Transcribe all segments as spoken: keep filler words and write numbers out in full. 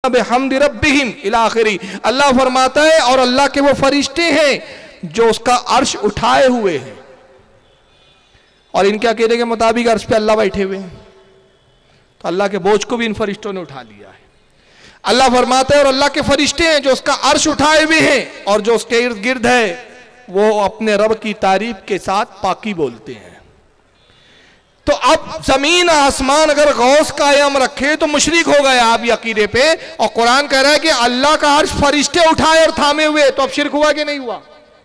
بحمد ربہم الی آخری۔ اللہ فرماتا ہے اور اللہ کے وہ فرشتے ہیں جو اس کا عرش اٹھائے ہوئے ہیں، اور ان کے عقیدے کے مطابق عرش پہ اللہ بیٹھے ہوئے ہیں، تو اللہ کے بوجھ کو بھی ان فرشتوں نے اٹھا لیا ہے۔ اللہ فرماتا ہے اور اللہ کے فرشتے ہیں جو اس کا عرش اٹھائے ہوئے ہیں اور جو اس کے ارد گرد ہے وہ اپنے رب کی تعریف کے ساتھ پاکی بولتے ہیں۔ تو اب زمین آسمان اگر غوث قائم رکھے تو مشرک ہو گئے آپ یہ عقیدے پہ، اور قرآن کہہ رہا ہے کہ اللہ کا عرش فرشتے اٹھائے اور تھامے ہوئے، تو اب شرک ہوا کہ نہیں ہوا؟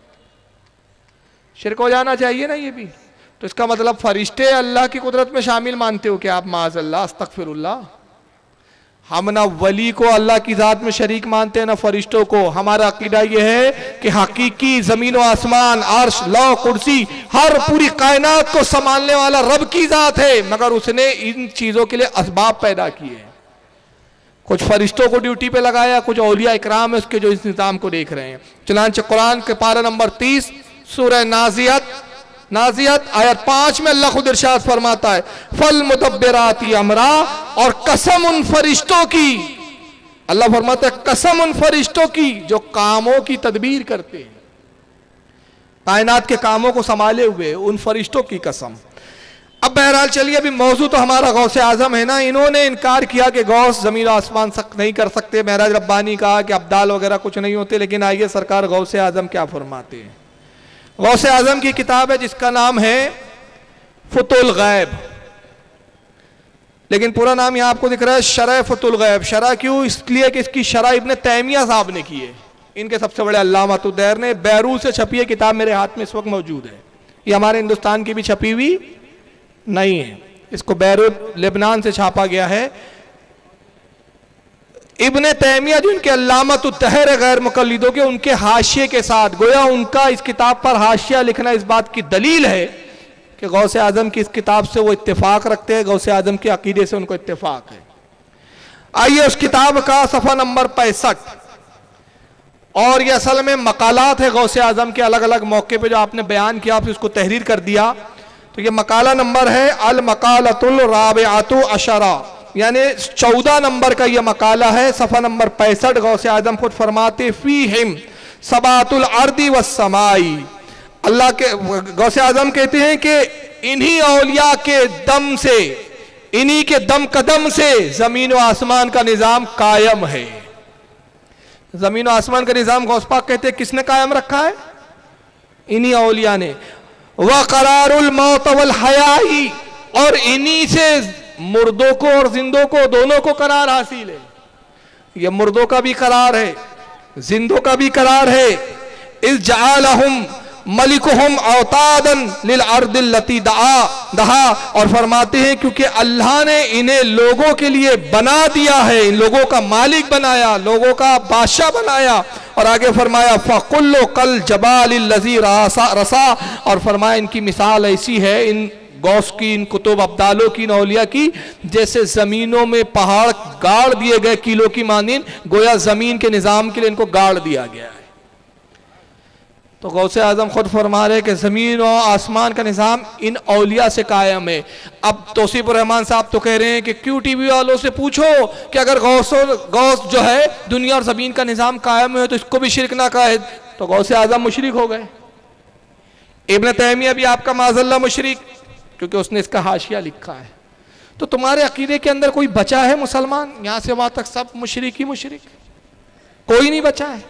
شرک ہو جانا چاہیے نا یہ بھی۔ تو اس کا مطلب فرشتے اللہ کی قدرت میں شامل مانتے ہو کہ آپ معاذ اللہ استغفر اللہ؟ ہم نہ ولی کو اللہ کی ذات میں شریک مانتے ہیں نہ فرشتوں کو۔ ہمارا عقیدہ یہ ہے کہ حقیقی زمین و آسمان، عرش، لوح، کرسی، ہر پوری کائنات کو سنبھالنے والا رب کی ذات ہے، مگر اس نے ان چیزوں کے لیے اسباب پیدا کیے ہیں۔ کچھ فرشتوں کو ڈیوٹی پہ لگایا، کچھ اولیاء اکرام ہے اس کے جو اس نظام کو دیکھ رہے ہیں۔ چنانچہ قرآن کے پارہ نمبر تیس سورہ نازیات نازیات آیت پانچ میں اللہ خود ارشاد فرماتا ہے فَالْمُدَبِّرَاتِ امرا، اور قسم ان فرشتوں کی، اللہ فرماتا ہے قسم ان فرشتوں کی جو کاموں کی تدبیر کرتے ہیں، کائنات کے کاموں کو سنبھالے ہوئے، ان فرشتوں کی قسم۔ اب بہرحال چلیے، ابھی موضوع تو ہمارا غوث اعظم ہے نا۔ انہوں نے انکار کیا کہ غوث زمین و آسمان نہیں کر سکتے، معراج ربانی کہا کہ ابدال وغیرہ کچھ نہیں ہوتے، لیکن آئیے سرکار غوث اعظم کیا فرماتے ہیں۔ غوث اعظم کی کتاب ہے جس کا نام ہے فتح الغیب، لیکن پورا نام یہاں آپ کو دکھ رہا ہے شرح فتح الغیب۔ شرح کیوں؟ اس لیے کہ اس کی شرح ابن تیمیہ صاحب نے کی ہے، ان کے سب سے بڑے علامہ الدیر نے۔ بیروت سے چھپی ہے کتاب، میرے ہاتھ میں اس وقت موجود ہے، یہ ہمارے ہندوستان کی بھی چھپی ہوئی نہیں ہے، اس کو بیروت لبنان سے چھاپا گیا ہے۔ ابن تیمیہ جو ان کے علامۃ الدہر غیر مقلدوں کے، ان کے حاشیے کے ساتھ، گویا ان کا اس کتاب پر حاشیہ لکھنا اس بات کی دلیل ہے کہ غوث اعظم کی اس کتاب سے وہ اتفاق رکھتے ہیں، غوث اعظم کے عقیدے سے ان کو اتفاق ہے۔ آئیے اس کتاب کا صفحہ نمبر پینسٹھ، اور یہ اصل میں مقالات ہے غوث اعظم کے الگ الگ موقع پہ جو آپ نے بیان کیا، آپ اس کو تحریر کر دیا، تو یہ مقالہ نمبر ہے المقالۃ الرابعۃ عشرہ، یعنی چودہ نمبر کا یہ مقالہ ہے، صفحہ نمبر پینسٹھ۔ غوث اعظم خود فرماتے فیہم سبات الارض والسماء، اللہ کے غوث اعظم کہتے ہیں کہ انہی اولیاء کے دم سے، انہی کے دم قدم سے زمین و آسمان کا نظام قائم ہے۔ زمین و آسمان کا نظام غوث پاک کہتے ہیں کس نے قائم رکھا ہے؟ انہی اولیاء نے۔ وقرار الموت والحیاء، اور انہی سے مردوں کو اور زندوں کو دونوں کو قرار حاصل ہے۔ یہ مردوں کا بھی قرار ہے، زندوں کا بھی قرار ہے۔ اذ جعلہم ملکہم اوتادا للارض التي دہا، اور فرماتے ہیں کیونکہ اللہ نے انہیں لوگوں کے لیے بنا دیا ہے، ان لوگوں کا مالک بنایا، لوگوں کا بادشاہ بنایا۔ اور آگے فرمایا فَقُلُّ كَالْجَبَالِ الَّذِي رَسَا، اور فرمایا ان کی مثال ایسی ہے، ان غوث کی، ان کتب ابدالوں کی، ان اولیاء کی، جیسے زمینوں میں پہاڑ گاڑ دیے گئے کیلوں کی مانند، گویا زمین کے نظام کے لیے ان کو گاڑ دیا گیا ہے۔ تو غوث اعظم خود فرما رہے کہ زمین و آسمان کا نظام ان اولیاء سے قائم ہے۔ اب توصیف الرحمان صاحب تو کہہ رہے ہیں کہ کیوں ٹی وی والوں سے پوچھو کہ اگر غوث غوث جو ہے دنیا اور زمین کا نظام قائم ہے تو اس کو بھی شرک نہ کہے، تو غوث اعظم مشرک ہو گئے۔ ابن تیمیہ بھی آپ کا معاذ اللہ مشرک، کیونکہ اس نے اس کا حاشیہ لکھا ہے۔ تو تمہارے عقیدے کے اندر کوئی بچا ہے مسلمان؟ یہاں سے وہاں تک سب مشرک ہی مشرک، کوئی نہیں بچا ہے۔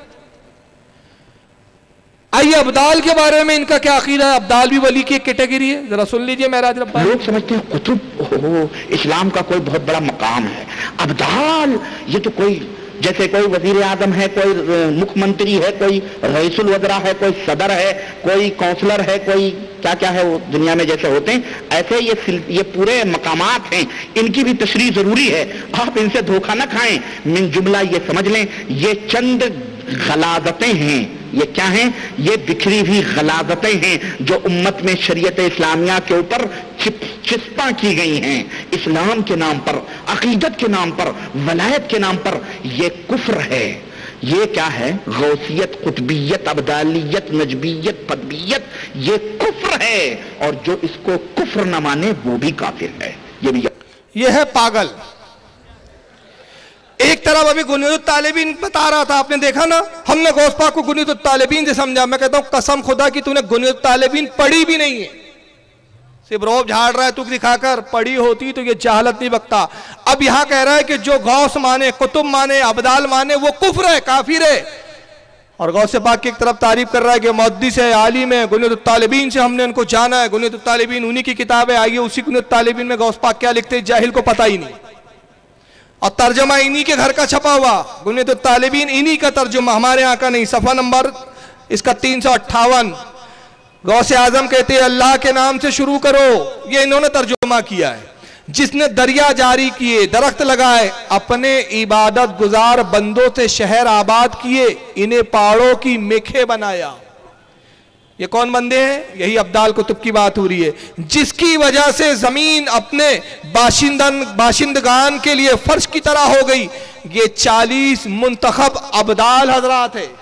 آئیے ابدال کے بارے میں ان کا کیا عقیدہ ہے؟ ابدال بھی ولی کی ایک کیٹیگری ہے، ذرا سن لیجئے معراج ربانی۔ لوگ سمجھتے ہیں قطب ہو اسلام کا کوئی بہت بڑا مقام ہے، ابدال یہ تو کوئی جیسے کوئی وزیر اعظم ہے، کوئی مکھ منتری ہے، کوئی رئیس الوزراء ہے، کوئی صدر ہے، کوئی کونسلر ہے، کوئی کیا کیا ہے وہ دنیا میں جیسے ہوتے ہیں، ایسے یہ یہ پورے مقامات ہیں، ان کی بھی تشریح ضروری ہے، آپ ان سے دھوکہ نہ کھائیں۔ من جملہ یہ سمجھ لیں یہ چند غلاظتیں ہیں، یہ کیا ہیں؟ یہ بکھری ہوئی غلاظتیں ہیں جو امت میں شریعت اسلامیہ کے اوپر چسپاں کی گئی ہیں، اسلام کے نام پر، عقیدت کے نام پر، ولایت کے نام پر۔ یہ کفر ہے۔ یہ کیا ہے؟ غوثیت، قطبیت، ابدالیت، نجبیت، قطبیت، یہ کفر ہے، اور جو اس کو کفر نہ مانے وہ بھی کافر ہے۔ یہ بھی یہ ہے پاگل۔ ایک طرف ابھی غنیۃ الطالبین بتا رہا تھا، آپ نے دیکھا نا، ہم نے غوث پاک کو غنیۃ الطالبین سے سمجھا. میں کہتا ہوں قسم خدا کی تو نے غنیۃ الطالبین پڑھی بھی نہیں ہے، صرف روب جھاڑ رہا ہے تو دکھا کر. پڑھی ہوتی تو یہ جہالت نہیں بکتا. اب یہاں کہہ رہا ہے کہ جو غوث مانے، قطب مانے، ابدال مانے، وہ کفر ہے، کافر ہے. اور غوث پاک کی ایک طرف تعریف کر رہا ہے کہ محدث ہے، عالم ہے، غنیۃ الطالبین سے ہم نے ان کو جانا ہے، غنیۃ الطالبین انہی کی کتاب ہے. آئیے اسی غنیۃ الطالبین میں غوث پاک کیا لکھتے ہیں جاہل کو پتہ ہی نہیں، اور ترجمہ انہی کے گھر کا چھپا ہوا. غنیۃ الطالبین انہی کا ترجمہ، ہمارے یہاں کا نہیں. صفحہ نمبر اس کا تین سو اٹھاون. غوث اعظم کہتے ہیں اللہ کے نام سے شروع کرو، یہ انہوں نے ترجمہ کیا ہے. جس نے دریا جاری کیے، درخت لگائے، اپنے عبادت گزار بندوں سے شہر آباد کیے، انہیں پہاڑوں کی میخیں بنایا. یہ کون بندے ہیں؟ یہی ابدال کتب کی بات ہو رہی ہے. جس کی وجہ سے زمین اپنے باشندن باشندگان کے لیے فرش کی طرح ہو گئی. یہ چالیس منتخب ابدال حضرات ہے.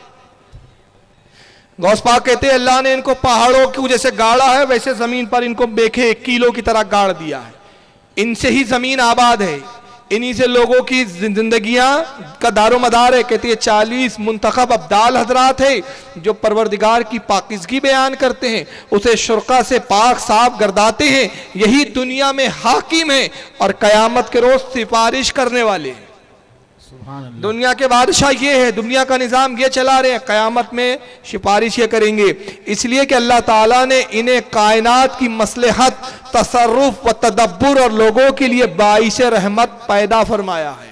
غوث پاک کہتے ہیں اللہ نے ان کو پہاڑوں کی جیسے گاڑا ہے، ویسے زمین پر ان کو میخیں کیلوں کی طرح گاڑ دیا ہے. ان سے ہی زمین آباد ہے، انہی سے لوگوں کی زندگیاں کا دار و مدار ہے. کہتے ہیں چالیس منتخب ابدال حضرات ہیں جو پروردگار کی پاکیزگی بیان کرتے ہیں، اسے شرقہ سے پاک صاف گرداتے ہیں. یہی دنیا میں حاکم ہیں اور قیامت کے روز سفارش کرنے والے ہیں. دنیا کے بادشاہ یہ ہے، دنیا کا نظام یہ چلا رہے ہیں، قیامت میں سفارش یہ کریں گے. اس لیے کہ اللہ تعالیٰ نے انہیں کائنات کی مصلحت، تصرف و تدبر اور لوگوں کے لیے باعث رحمت پیدا فرمایا ہے.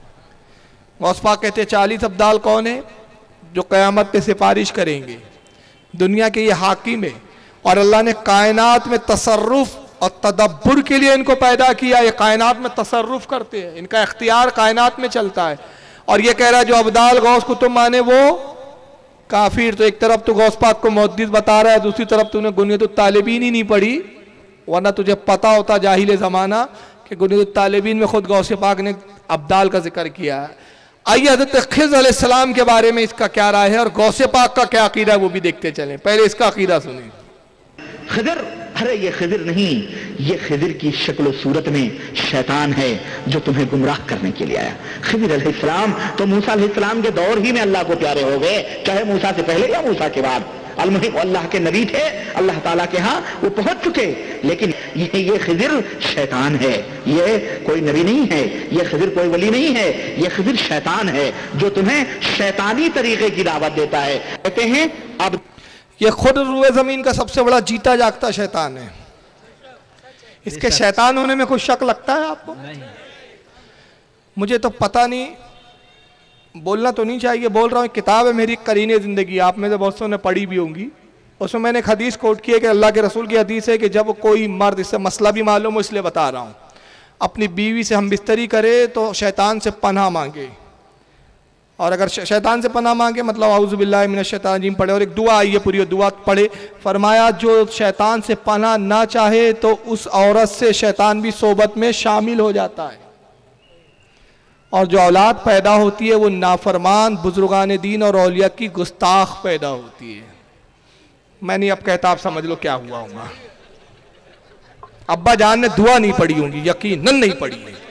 غوث پاک کہتے ہیں چالیس ابدال کون ہیں؟ جو قیامت پہ سفارش کریں گے. دنیا کے یہ حاکم ہے اور اللہ نے کائنات میں تصرف اور تدبر کے لیے ان کو پیدا کیا. یہ کائنات میں تصرف کرتے ہیں، ان کا اختیار کائنات میں چلتا ہے. اور یہ کہہ رہا ہے جو ابدال غوث کتب مانے وہ کافر. تو ایک طرف تو غوث پاک کو محدث بتا رہا ہے، دوسری طرف تو نے غنیۃ الطالبین ہی نہیں پڑھی، ورنہ تجھے پتا ہوتا جاہل زمانہ کہ غنیۃ الطالبین میں خود غوث پاک نے ابدال کا ذکر کیا ہے. آئیے حضرت خضر علیہ السلام کے بارے میں اس کا کیا رائے ہے اور غوث پاک کا کیا عقیدہ ہے وہ بھی دیکھتے چلیں. پہلے اس کا عقیدہ سنیں. خضر، ارے یہ خضر نہیں، یہ خضر کی شکل و صورت میں شیطان ہے جو تمہیں گمراہ کرنے کے لیے آیا. خضر علیہ السلام تو موسیٰ علیہ السلام کے دور ہی میں اللہ کو پیارے ہو گئے، چاہے موسیٰ سے پہلے یا موسیٰ کے بعد. المہم اللہ کے نبی تھے، اللہ تعالیٰ کے ہاں وہ پہنچ چکے. لیکن یہ یہ خضر شیطان ہے، یہ کوئی نبی نہیں ہے، یہ خضر کوئی ولی نہیں ہے، یہ خضر شیطان ہے جو تمہیں شیطانی طریقے کی دعوت دیتا ہے. کہتے ہیں اب یہ خود روئے زمین کا سب سے بڑا جیتا جاگتا شیطان ہے. اس کے شیطان ہونے میں کوئی شک لگتا ہے آپ کو؟ مجھے تو پتہ نہیں، بولنا تو نہیں چاہیے، بول رہا ہوں. کتاب ہے میری قرین زندگی، آپ میں سے بہت سو نے پڑھی بھی ہوں گی. اس میں میں نے ایک حدیث کوٹ کی ہے کہ اللہ کے رسول کی حدیث ہے کہ جب کوئی مرد، اس سے مسئلہ بھی معلوم ہو اس لیے بتا رہا ہوں، اپنی بیوی سے ہم بستری کرے تو شیطان سے پناہ مانگے. اور اگر شیطان سے پناہ مانگے مطلب اعوذ باللہ من الشیطان الرجیم پڑھے. اور ایک دعا آئی ہے پوری دعا پڑھے. فرمایا جو شیطان سے پناہ نہ چاہے تو اس عورت سے شیطان بھی صحبت میں شامل ہو جاتا ہے. اور جو اولاد پیدا ہوتی ہے وہ نافرمان بزرگان دین اور اولیاء کی گستاخ پیدا ہوتی ہے. میں نہیں اب کہتا، آپ سمجھ لو کیا ہوا ہوگا. ابا جان نے دعا نہیں پڑھی ہوں گی، یقیناً نہیں پڑھی ہے،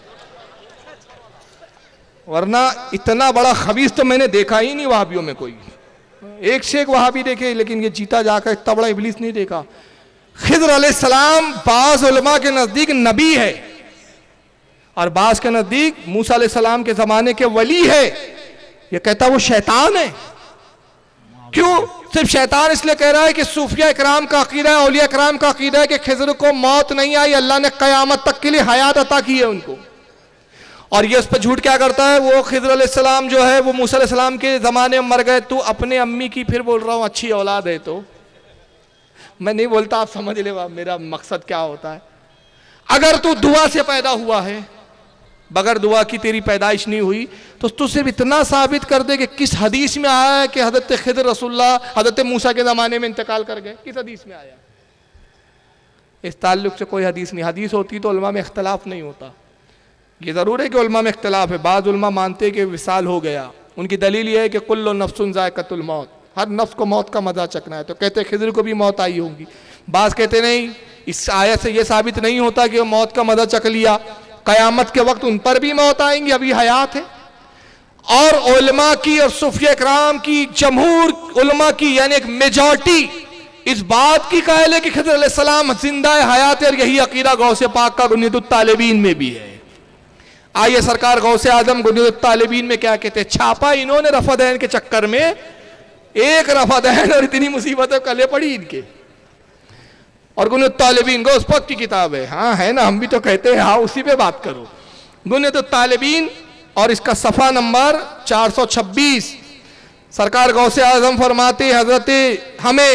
ورنہ اتنا بڑا خبیث تو میں نے دیکھا ہی نہیں وہابیوں میں کوئی. ایک سے ایک وہابی دیکھے لیکن یہ جیتا جا کر اتنا بڑا ابلیس نہیں دیکھا. خضر علیہ السلام بعض علماء کے نزدیک نبی ہے اور بعض کے نزدیک موسیٰ علیہ السلام کے زمانے کے ولی ہے. یہ کہتا وہ شیطان ہے. کیوں؟ صرف شیطان اس لیے کہہ رہا ہے کہ صوفیہ اکرام کا عقیدہ ہے، اولیاء اکرام کا عقیدہ ہے کہ خضر کو موت نہیں آئی، اللہ نے قیامت تک کے لیے حیات عطا کی ہے ان کو. اور یہ اس پہ جھوٹ کیا کرتا ہے، وہ خضر علیہ السلام جو ہے وہ موسیٰ علیہ السلام کے زمانے میں مر گئے. تو اپنے امی کی پھر بول رہا ہوں اچھی اولاد ہے. تو میں نہیں بولتا، آپ سمجھ لے میرا مقصد کیا ہوتا ہے. اگر تو دعا سے پیدا ہوا ہے، بغیر دعا کی تیری پیدائش نہیں ہوئی، تو تو صرف اتنا ثابت کر دے کہ کس حدیث میں آیا ہے کہ حضرت خضر رسول اللہ حضرت موسیٰ کے زمانے میں انتقال کر گئے. کس حدیث میں آیا؟ اس تعلق سے کوئی حدیث نہیں. حدیث ہوتی تو علماء میں اختلاف نہیں ہوتا. یہ ضرور ہے کہ علماء میں اختلاف ہے. بعض علماء مانتے کہ وصال ہو گیا، ان کی دلیل یہ ہے کہ کل نفس ذائقۃ الموت، ہر نفس کو موت کا مزہ چکنا ہے. تو کہتے ہیں خضر کو بھی موت آئی ہوگی. بعض کہتے نہیں، اس آیت سے یہ ثابت نہیں ہوتا کہ وہ موت کا مزہ چک لیا. قیامت کے وقت ان پر بھی موت آئیں گی، ابھی حیات ہے۔ اور علماء کی اور صوفیہ کرام کی جمہور علماء کی یعنی ایک میجورٹی اس بات کی قائل ہے کہ خضر علیہ السلام زندہ حیات ہے، اور یہی عقیدہ غوث پاک کا گنید الطالبین میں بھی ہے۔ آئیے سرکار غوث اعظم گنید الطالبین میں کیا کہتے ہیں؟ چھاپا انہوں نے رفع دین کے چکر میں، ایک رفع دین اور اتنی مصیبتیں کلے پڑی ان کے۔ اور گنید الطالبین غوث پاک کی کتاب ہے، ہاں ہے نا، ہم بھی تو کہتے ہیں ہاں اسی پہ بات کرو۔ گنید الطالبین اور اس کا صفحہ نمبر چار سو چھبیس، سرکار غوث اعظم فرماتے حضرت ہمیں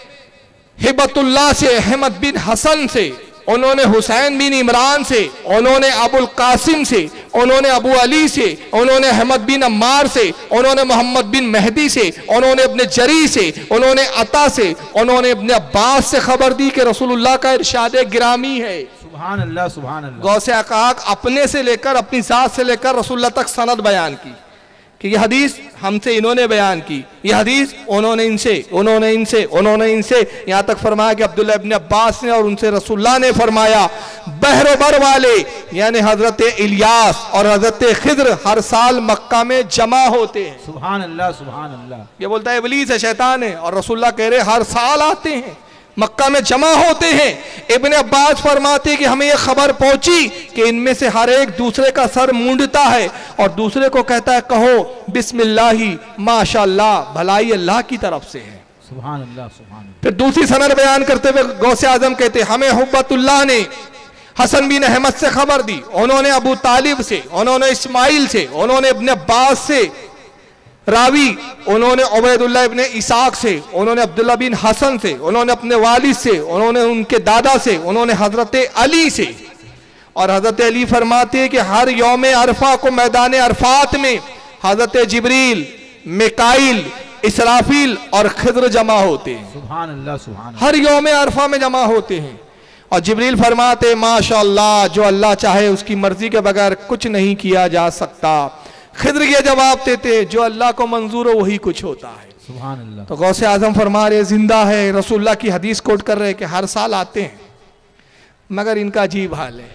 ہبت اللہ سے، احمد بن حسن سے، انہوں نے حسین بن عمران سے، انہوں نے ابو القاسم سے، انہوں نے ابو علی سے، انہوں نے احمد بن عمار سے، انہوں نے محمد بن مہدی سے، انہوں نے ابن جری سے، انہوں نے عطا سے، انہوں نے ابن عباس سے خبر دی کہ رسول اللہ کا ارشاد گرامی ہے۔ سبحان اللہ سبحان اللہ۔ غوث حقاق اپنے سے لے کر اپنی ذات سے لے کر رسول اللہ تک سند بیان کی کہ یہ حدیث ہم سے انہوں نے بیان کی، یہ حدیث انہوں نے ان سے، انہوں نے ان سے، انہوں نے ان سے، یہاں تک فرمایا کہ عبداللہ ابن عباس نے اور ان سے رسول اللہ نے فرمایا بحر و بر والے یعنی حضرت الیاس اور حضرت خضر ہر سال مکہ میں جمع ہوتے ہیں۔ سبحان اللہ سبحان اللہ۔ یہ بولتا ہے ابلیس ہے، شیطان ہے، اور رسول اللہ کہہ رہے ہر سال آتے ہیں، مکہ میں جمع ہوتے ہیں۔ ابن عباس فرماتے کہ ہمیں یہ خبر پہنچی کہ ان میں سے ہر ایک دوسرے کا سر مونڈتا ہے اور دوسرے کو کہتا ہے کہو بسم اللہ ماشاءاللہ، بھلائی اللہ کی طرف سے ہے۔ سبحان اللہ سبحان اللہ۔ پھر دوسری سند بیان کرتے ہوئے غوث اعظم کہتے ہیں ہمیں حبت اللہ نے حسن بن احمد سے خبر دی، انہوں نے ابو طالب سے، انہوں نے اسماعیل سے، انہوں نے ابن عباس سے راوی، انہوں نے عبید اللہ ابن اسحاق سے، انہوں نے عبداللہ بن حسن سے، انہوں نے اپنے والد سے، انہوں نے ان کے دادا سے، انہوں نے حضرت علی سے۔ اور حضرت علی فرماتے ہیں کہ ہر یوم عرفہ کو میدان عرفات میں حضرت جبریل، میکائیل، اسرافیل اور خضر جمع ہوتے ہیں، سبحان اللہ سبحان اللہ۔ ہر یوم عرفہ میں جمع ہوتے ہیں۔ اور جبریل فرماتے ہیں ماشاءاللہ جو اللہ چاہے اس کی مرضی کے بغیر کچھ نہیں کیا جا سکتا۔ خضر یہ جواب دیتے ہیں جو اللہ کو منظور ہو وہی کچھ ہوتا ہے۔ سبحان اللہ۔ تو غوث اعظم فرما رہے زندہ ہے، رسول اللہ کی حدیث کوٹ کر رہے کہ ہر سال آتے ہیں، مگر ان کا عجیب حال ہے،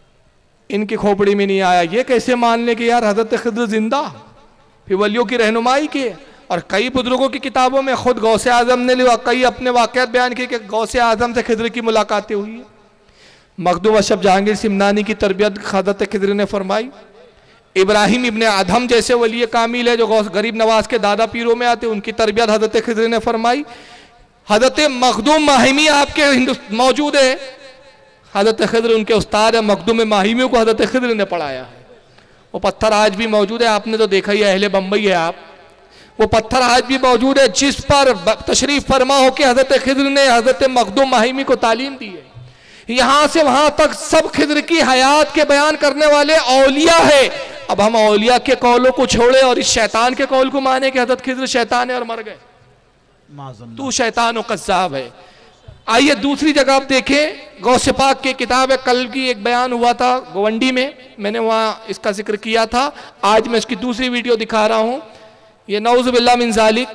ان کی کھوپڑی میں نہیں آیا یہ کیسے مان لے کہ یار حضرت خضر زندہ، پھر ولیوں کی رہنمائی کی۔ اور کئی بزرگوں کی کتابوں میں خود غوث اعظم نے لیا، کئی اپنے واقعات بیان کیے کہ غوث اعظم سے خضر کی ملاقاتیں ہوئی ہیں۔ مخدوم اشرف جہانگیر سمنانی کی تربیت حضرت خضر نے فرمائی۔ ابراہیم ابن ادھم جیسے ولی کامل ہے جو غریب نواز کے دادا پیروں میں آتے، ان کی تربیت حضرت خضر نے فرمائی۔ حضرت مخدوم ماہمی آپ کے موجود ہے، حضرت خضر ان کے استاد ہیں، مخدوم ماہمیوں کو حضرت خضر نے پڑھایا ہے۔ وہ پتھر آج بھی موجود ہے، آپ نے تو دیکھا ہی ہے، اہل بمبئی ہے آپ، وہ پتھر آج بھی موجود ہے جس پر تشریف فرما ہو کہ حضرت خضر نے حضرت مخدوم ماہمی کو تعلیم دی ہے۔ یہاں سے وہاں تک سب خضر کی حیات کے بیان کرنے والے اولیاء ہے۔ اب ہم اولیاء کے قولوں کو چھوڑے اور اس شیطان کے قول کو مانے کہ حضرت خضر شیطان ہے اور مر گئے، تو شیطان و قذاب ہے۔ آئیے دوسری جگہ آپ دیکھیں، غوث پاک کی کتاب ہے، کل کی ایک بیان ہوا تھا گونڈی میں، میں نے وہاں اس کا ذکر کیا تھا، آج میں اس کی دوسری ویڈیو دکھا رہا ہوں۔ یہ نعوذ باللہ من ذالک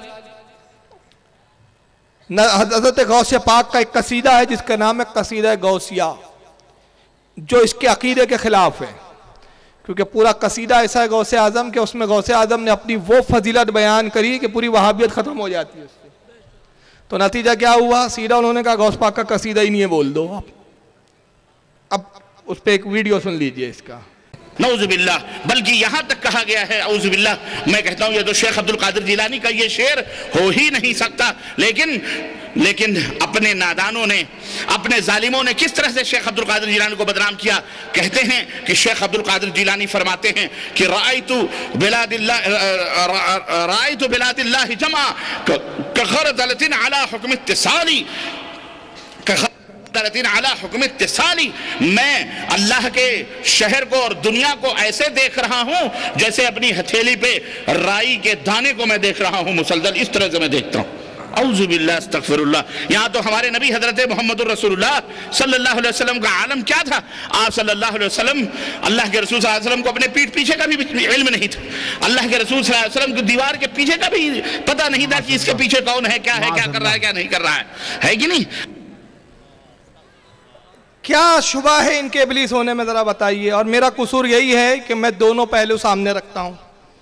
حضرت غوث پاک کا ایک قصیدہ ہے جس کا نام ہے قصیدہ غوثیہ، جو اس کے عقیدے کے خلاف ہے، کیونکہ پورا قصیدہ ایسا ہے غوث اعظم کہ اس میں غوث اعظم نے اپنی وہ فضیلت بیان کری کہ پوری وہابیت ختم ہو جاتی ہے اس سے۔ تو نتیجہ کیا ہوا؟ سیدھا انہوں نے کہا غوث پاک کا قصیدہ ہی نہیں ہے، بول دو۔ اب اس پہ ایک ویڈیو سن لیجئے اس کا۔ نعوذ باللہ، بلکہ یہاں تک کہا گیا ہے، اعوذ باللہ، میں کہتا ہوں یہ تو شیخ عبد القادر جیلانی کا یہ شعر ہو ہی نہیں سکتا، لیکن لیکن اپنے نادانوں نے، اپنے ظالموں نے کس طرح سے شیخ عبد القادر جیلانی کو بدنام کیا۔ کہتے ہیں کہ شیخ عبد القادر جیلانی فرماتے ہیں کہ رأیت بلاد اللہ رأیت بلاد اللہ جمع کغردلت علی حکم اتصالی علی حکم اتصالی، میں اللہ کے شہر کو اور دنیا کو ایسے دیکھ رہا ہوں جیسے اپنی ہتھیلی پہ رائی کے دانے کو میں دیکھ رہا ہوں، مسلسل اس طرح سے میں دیکھتا ہوں۔ اعوذ باللہ استغفر اللہ۔ یہاں تو ہمارے نبی حضرت محمد الرسول اللہ صلی اللہ علیہ وسلم کا عالم کیا تھا؟ آپ صلی اللہ علیہ وسلم، اللہ کے رسول صلی اللہ علیہ وسلم کو اپنے پیٹھ پیچھے کا بھی علم نہیں تھا، اللہ کے رسول صلی اللہ علیہ وسلم کو دیوار کے پیچھے کا بھی پتہ نہیں تھا کہ اس کے پیچھے کون ہے، کیا ہے، کیا کر رہا ہے، کیا نہیں کر رہا ہے، ہے کہ نہیں؟ کیا شبہ ہے ان کے ابلیس ہونے میں ذرا بتائیے. اور میرا قصور یہی ہے کہ میں دونوں پہلو سامنے رکھتا ہوں.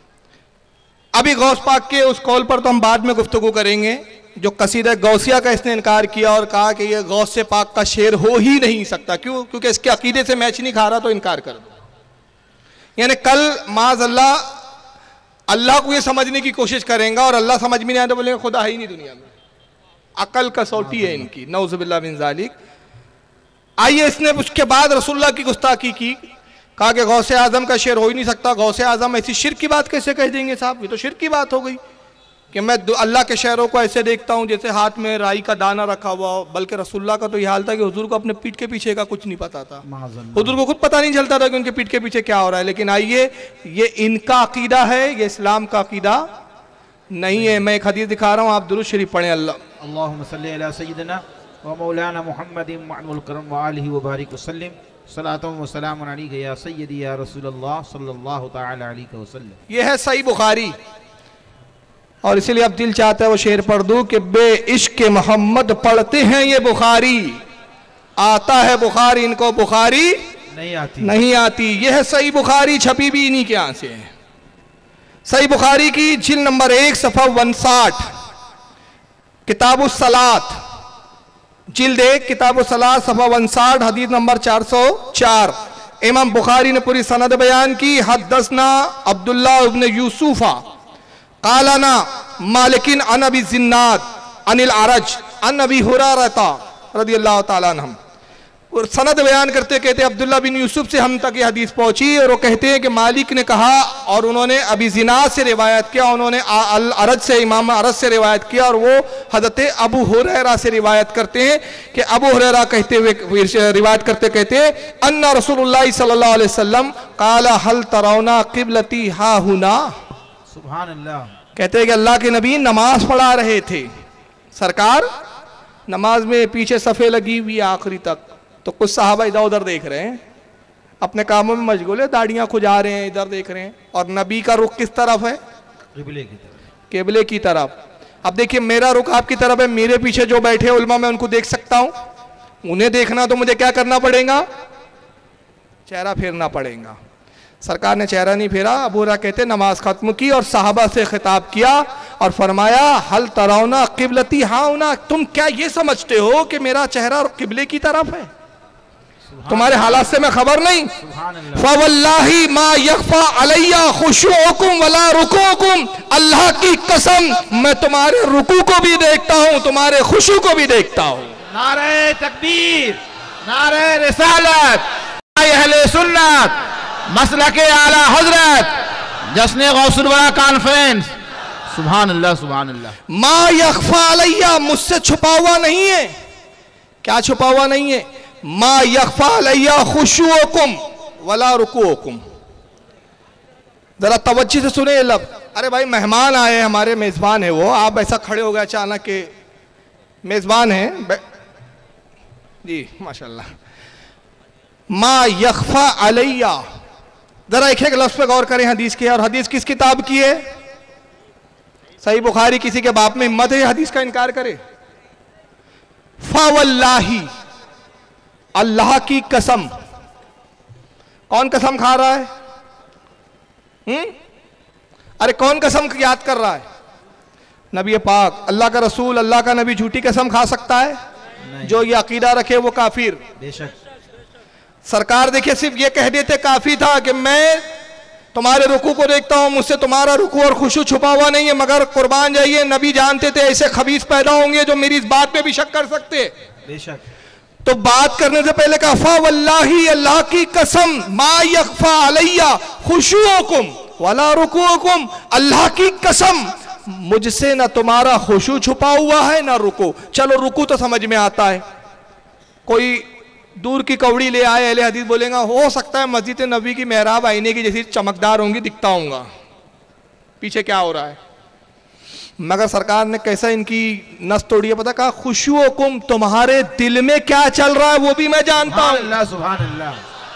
ابھی غوث پاک کے اس قول پر تو ہم بعد میں گفتگو کریں گے جو قصیدہ غوثیہ کا اس نے انکار کیا اور کہا کہ یہ غوث سے پاک کا شعر ہو ہی نہیں سکتا. کیوں؟ کیونکہ اس کے عقیدے سے میچ نہیں کھا رہا تو انکار کر دو. یعنی کل معاذ اللہ اللہ کو یہ سمجھنے کی کوشش کریں گا اور اللہ سمجھ میں نہیں آیا تو بولیں گے خدا ہے ہی نہیں دنیا میں. عقل کسوٹی ہے ان کی، نعوذ باللہ من ذالک. آئیے اس نے اس کے بعد رسول اللہ کی گستاخی کی، کہا کہ غوث اعظم کا شعر ہو ہی نہیں سکتا. غوث اعظم ایسی شرک کی بات کیسے کہہ دیں گے صاحب؟ یہ تو شرک کی بات ہو گئی کہ میں اللہ کے شعروں کو ایسے دیکھتا ہوں جیسے ہاتھ میں رائی کا دانہ رکھا ہوا ہو. بلکہ رسول اللہ کا تو یہ حال تھا کہ حضور کو اپنے پیٹھ کے پیچھے کا کچھ نہیں پتا تھا. حضور کو خود پتہ نہیں چلتا تھا کہ ان کے پیٹھ کے پیچھے کیا ہو رہا ہے. لیکن آئیے یہ ان کا عقیدہ ہے، یہ اسلام کا عقیدہ نہیں ہے. میں ایک حدیث دکھا رہا ہوں، آپ درود شریف پڑھیں. اللہ اللہم صلی علی سیدنا و مولانا محمد معن الکرم وآلہ وبارک وسلم صلاۃ و سلام علیک یا سیدی یا رسول اللہ صلی اللہ تعالی علیہ وسلم. یہ ہے صحیح بخاری، اور اسی لیے اب دل چاہتا ہے وہ شعر پڑھ دوں کہ بے عشق محمد پڑھتے ہیں یہ بخاری، آتا ہے بخاری ان کو بخاری نہیں آتی نہیں آتی. یہ ہے صحیح بخاری، چھپی بھی انہی کے یہاں سے ہے. صحیح بخاری کی جلد نمبر ایک صفحہ انسٹھ، کتاب الصلاۃ، جلد ایک کتاب الصلاۃ صفحہ انسٹھ، حدیث نمبر چار سو چار. امام بخاری نے پوری سند بیان کی. حدثنا عبداللہ ابن یوسف قالنا مالکن عن ابی الزناد عن العرج عن ابی ہریرہ رضی اللہ تعالیٰ عنہ. اور سند بیان کرتے کہتے عبداللہ بن یوسف سے ہم تک یہ حدیث پہنچی، اور وہ کہتے ہیں کہ مالک نے کہا اور انہوں نے ابی زناد سے روایت کیا، انہوں نے العرج سے امام عرج سے روایت کیا، اور وہ حضرت ابو ہریرہ سے روایت کرتے ہیں کہ ابو ہریرہ کہتے ہوئے روایت کرتے کہتے ہیں ان رسول اللہ صلی اللہ علیہ وسلم قال هل ترون قبلتی ہا ہنا. سبحان اللہ. کہتے ہیں کہ اللہ کے نبی نماز پڑھا رہے تھے، سرکار نماز میں پیچھے صفیں لگی ہوئی آخری تک، تو کچھ صحابہ ادھر ادھر دیکھ رہے ہیں، اپنے کاموں میں مشغول ہے، داڑیاں کھجا رہے ہیں، ادھر دیکھ رہے ہیں. اور نبی کا رخ کس طرف ہے؟ قبلے کی طرف. قبلے کی طرف. اب دیکھیے میرا رخ آپ کی طرف ہے، میرے پیچھے جو بیٹھے علماء میں ان کو دیکھ سکتا ہوں، انہیں دیکھنا تو مجھے کیا کرنا پڑے گا؟ چہرہ پھیرنا پڑے گا. سرکار نے چہرہ نہیں پھیرا. ابو ہریرہ کہتے نماز ختم کی اور صحابہ سے خطاب کیا اور فرمایا حل ترون قبلتی ہا ہنا، تم کیا یہ سمجھتے ہو کہ میرا چہرہ قبلے کی طرف ہے؟ تمہارے حالات سے میں خبر نہیں. فواللہ ما یخفا علی خشوعکم ولا رکوعکم، اللہ کی قسم میں تمہارے رکوع کو بھی دیکھتا ہوں، تمہارے خشوع کو بھی دیکھتا ہوں. نعرہ تکبیر، نعرہ رسالت، اہل سنت، مسلک اعلی حضرت، جشن غوث الورا کانفرنس. سبحان اللہ سبحان اللہ. ما یخفا علی، مجھ سے چھپا ہوا نہیں ہے. کیا چھپا ہوا نہیں ہے؟ ما یخفا علی خشوعکم ولا رکوعکم. ذرا توجہ سے سنیں یہ لفظ. ارے بھائی مہمان آئے، ہمارے میزبان ہے وہ، آپ ایسا کھڑے ہو گئے اچانک کہ میزبان ہیں جی ماشاءاللہ. ما یخفا علی، ذرا ایک ایک لفظ پہ غور کریں حدیث کے. اور حدیث کس کتاب کی ہے؟ صحیح بخاری. کسی کے باپ میں ہمت ہے حدیث کا انکار کرے؟ فواللہ، اللہ کی قسم. کون قسم کھا رہا ہے؟ ہم؟ ارے کون قسم یاد کر رہا ہے؟ نبی پاک، اللہ کا رسول، اللہ کا نبی جھوٹی قسم کھا سکتا ہے؟ جو یہ عقیدہ رکھے وہ کافر. بے شک. سرکار دیکھیں صرف یہ کہہ دیتے کافی تھا کہ میں تمہارے رکوع کو دیکھتا ہوں، مجھ سے تمہارا رکوع اور خشوع چھپا ہوا نہیں ہے. مگر قربان جائیے نبی جانتے تھے ایسے خبیث پیدا ہوں گے جو میری اس بات پہ بھی شک کر سکتے. بے شک. تو بات کرنے سے پہلے کہا فواللہ، اللہ کی قسم، ما یخفا علی خشوعکم ولا رکوعکم، اللہ کی قسم مجھ سے نہ تمہارا خشوع چھپا ہوا ہے نہ رکوع. چلو رکوع تو سمجھ میں آتا ہے، کوئی دور کی کوڑی لے آئے اہل حدیث بولیں گا ہو سکتا ہے مسجد نبی کی محراب آئینے کی جیسی چمکدار ہوں گی، دکھتا ہوں گا پیچھے کیا ہو رہا ہے. مگر سرکار نے کیسا ان کی نس توڑی ہے پتہ، کہا خشوعکم، تمہارے دل میں کیا چل رہا ہے وہ بھی میں جانتا ہوں. اللہ سبحان اللہ.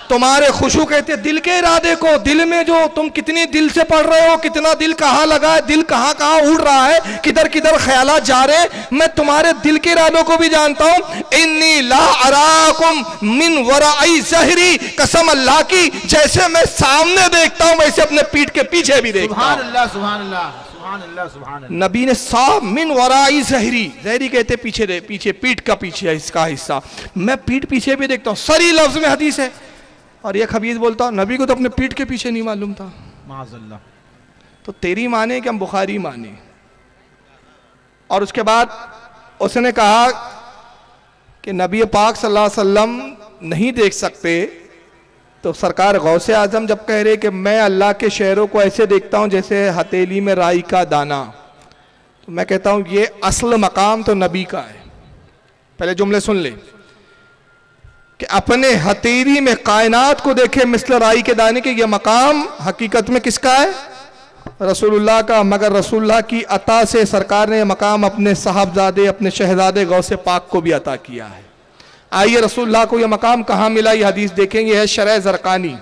تمہارے خشوع کہتے دل کے ارادے کو، دل میں جو تم کتنی دل سے پڑھ رہے ہو، کتنا دل کہاں لگا ہے، دل کہاں کہاں اڑ رہا ہے، کدھر کدھر خیالات جا رہے ہیں، میں تمہارے دل کے ارادوں کو بھی جانتا ہوں. انی لا اراکم من ورائی ظہری، قسم اللہ کی جیسے میں سامنے دیکھتا ہوں ویسے اپنے پیٹھ کے پیچھے بھی دیکھتا ہوں. سبحان اللہ سبحان اللہ سبحان اللہ سبحان اللہ. نبی نے صاف من ورائی ظہری، ظہری کہتے پیچھے دے پیچھے پیٹھ کا پیچھے اس کا حصہ، میں پیٹھ پیچھے بھی دیکھتا ہوں. سری لفظ میں حدیث ہے. اور یہ خبیث بولتا ہوں نبی کو تو اپنے پیٹھ کے پیچھے نہیں معلوم تھا. معاذ اللہ. تو تیری مانے کہ ہم بخاری مانے. اور اس کے بعد اس نے کہا کہ نبی پاک صلی اللہ علیہ وسلم نہیں دیکھ سکتے، تو سرکار غوث اعظم جب کہہ رہے کہ میں اللہ کے شہروں کو ایسے دیکھتا ہوں جیسے ہتھیلی میں رائی کا دانہ، تو میں کہتا ہوں یہ اصل مقام تو نبی کا ہے. پہلے جملے سن لیں کہ اپنے ہتھیلی میں کائنات کو دیکھے مثل رائی کے دانے کے، یہ مقام حقیقت میں کس کا ہے؟ رسول اللہ کا. مگر رسول اللہ کی عطا سے سرکار نے یہ مقام اپنے صاحبزادے اپنے شہزادے غوث پاک کو بھی عطا کیا ہے. آئیے رسول اللہ کو یہ مقام کہاں ملا، یہ حدیث دیکھیں گے. ہے شرح زرقانی،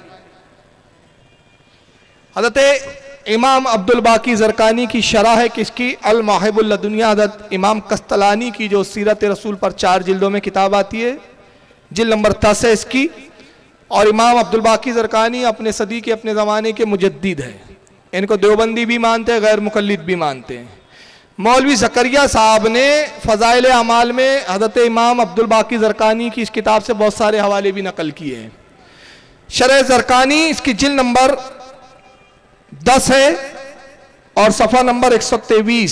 حضرت امام عبد الباقی زرقانی کی شرح ہے کس کی؟ المواہب اللدنیہ. حضرت امام قسطلانی کی جو سیرت رسول پر چار جلدوں میں کتاب آتی ہے، جلد نمبر دس ہے اس کی. اور امام عبد الباقی زرقانی اپنے صدی کے اپنے زمانے کے مجدد ہیں. ان کو دیوبندی بھی مانتے ہیں، غیر مقلد بھی مانتے ہیں. مولوی زکریا صاحب نے فضائل اعمال میں حضرت امام عبد الباقی زرقانی کی اس کتاب سے بہت سارے حوالے بھی نقل کیے ہیں. شرح زرقانی اس کی جلد نمبر دس ہے اور صفحہ نمبر ایک سو تیویس.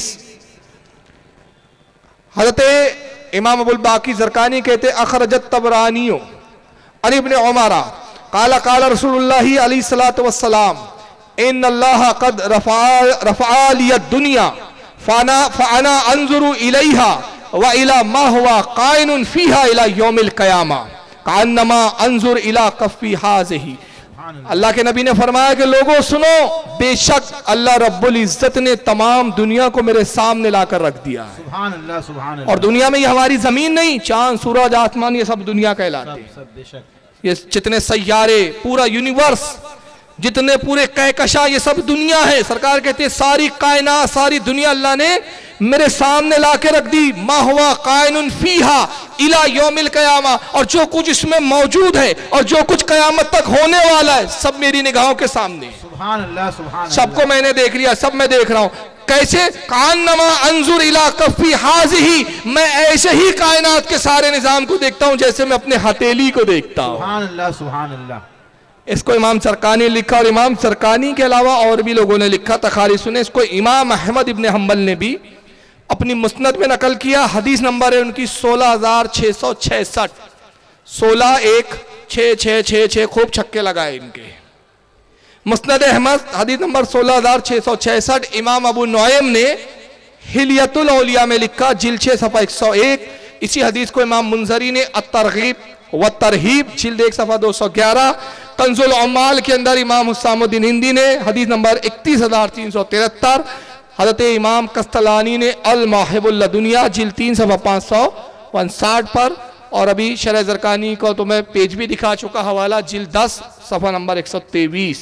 حضرت امام ابو الباقی زرقانی کہتے اخرجت طبرانی عن ابن عمر قال قال رسول اللہ علیہ الصلوۃ والسلام ان اللہ قد رفع رفع لی الدنیا فانا فانا انظر الیہا والى ما هو قائن فیہا الى یوم القیامہ کانما انظر الى کفی ہذہ. اللہ کے نبی نے فرمایا کہ لوگوں سنو، بے شک اللہ رب العزت نے تمام دنیا کو میرے سامنے لا کر رکھ دیا ہے. سبحان اللہ سبحان اللہ. اور دنیا میں یہ ہماری زمین نہیں، چاند سورج آسمان یہ سب دنیا کہلاتے ہیں. سب بے شک یہ جتنے سیارے، پورا یونیورس، جتنے پورے کہکشاں، یہ سب دنیا ہے. سرکار کہتے ہیں ساری کائنات ساری دنیا اللہ نے میرے سامنے لا کے رکھ دی. ما ہوا قائن فیہا الی یوم القیامہ، اور جو کچھ اس میں موجود ہے اور جو کچھ قیامت تک ہونے والا ہے سب میری نگاہوں کے سامنے. سبحان اللہ سبحان اللہ. سب کو میں نے دیکھ لیا، سب میں دیکھ رہا ہوں. کیسے؟ کانما انظر الی کفی ہذہ، میں ایسے ہی کائنات کے سارے نظام کو دیکھتا ہوں جیسے میں اپنے ہتھیلی کو دیکھتا ہوں. سبحان اللہ سبحان اللہ. اس کو امام سرکانی نے لکھا، اور امام سرکانی کے علاوہ اور بھی لوگوں نے لکھا. تخاری سنیں. اس کو امام احمد ابن حنبل نے بھی اپنی مسند میں نقل کیا. حدیث نمبر ہے ان کی سولہ ہزار چھ سو چھسٹھ. سولہ ایک چھ چھ چھ چھ خوب چھکے لگائے ان کے. مسند احمد حدیث نمبر سولہ ہزار چھ سو چھسٹھ. امام ابو نعیم نے حلیت الاولیاء میں لکھا جلد چھ صفحہ ایک سو ایک. اسی حدیث کو امام منذری نے الترغیب والترہیب جلد ایک صفحہ دو سو گیارہ. کنز العمال کے اندر امام حسام الدین ہندی نے حدیث نمبر اکتیس ہزار تین سو ترہتر. حضرت امام قسطلانی نے المواہب اللدنیہ جلد تین صفحہ پانچ سو انسٹھ پر. اور ابھی شرح زرقانی کو تو میں پیج بھی دکھا چکا، حوالہ جلد دس صفحہ نمبر ایک سو تیویس.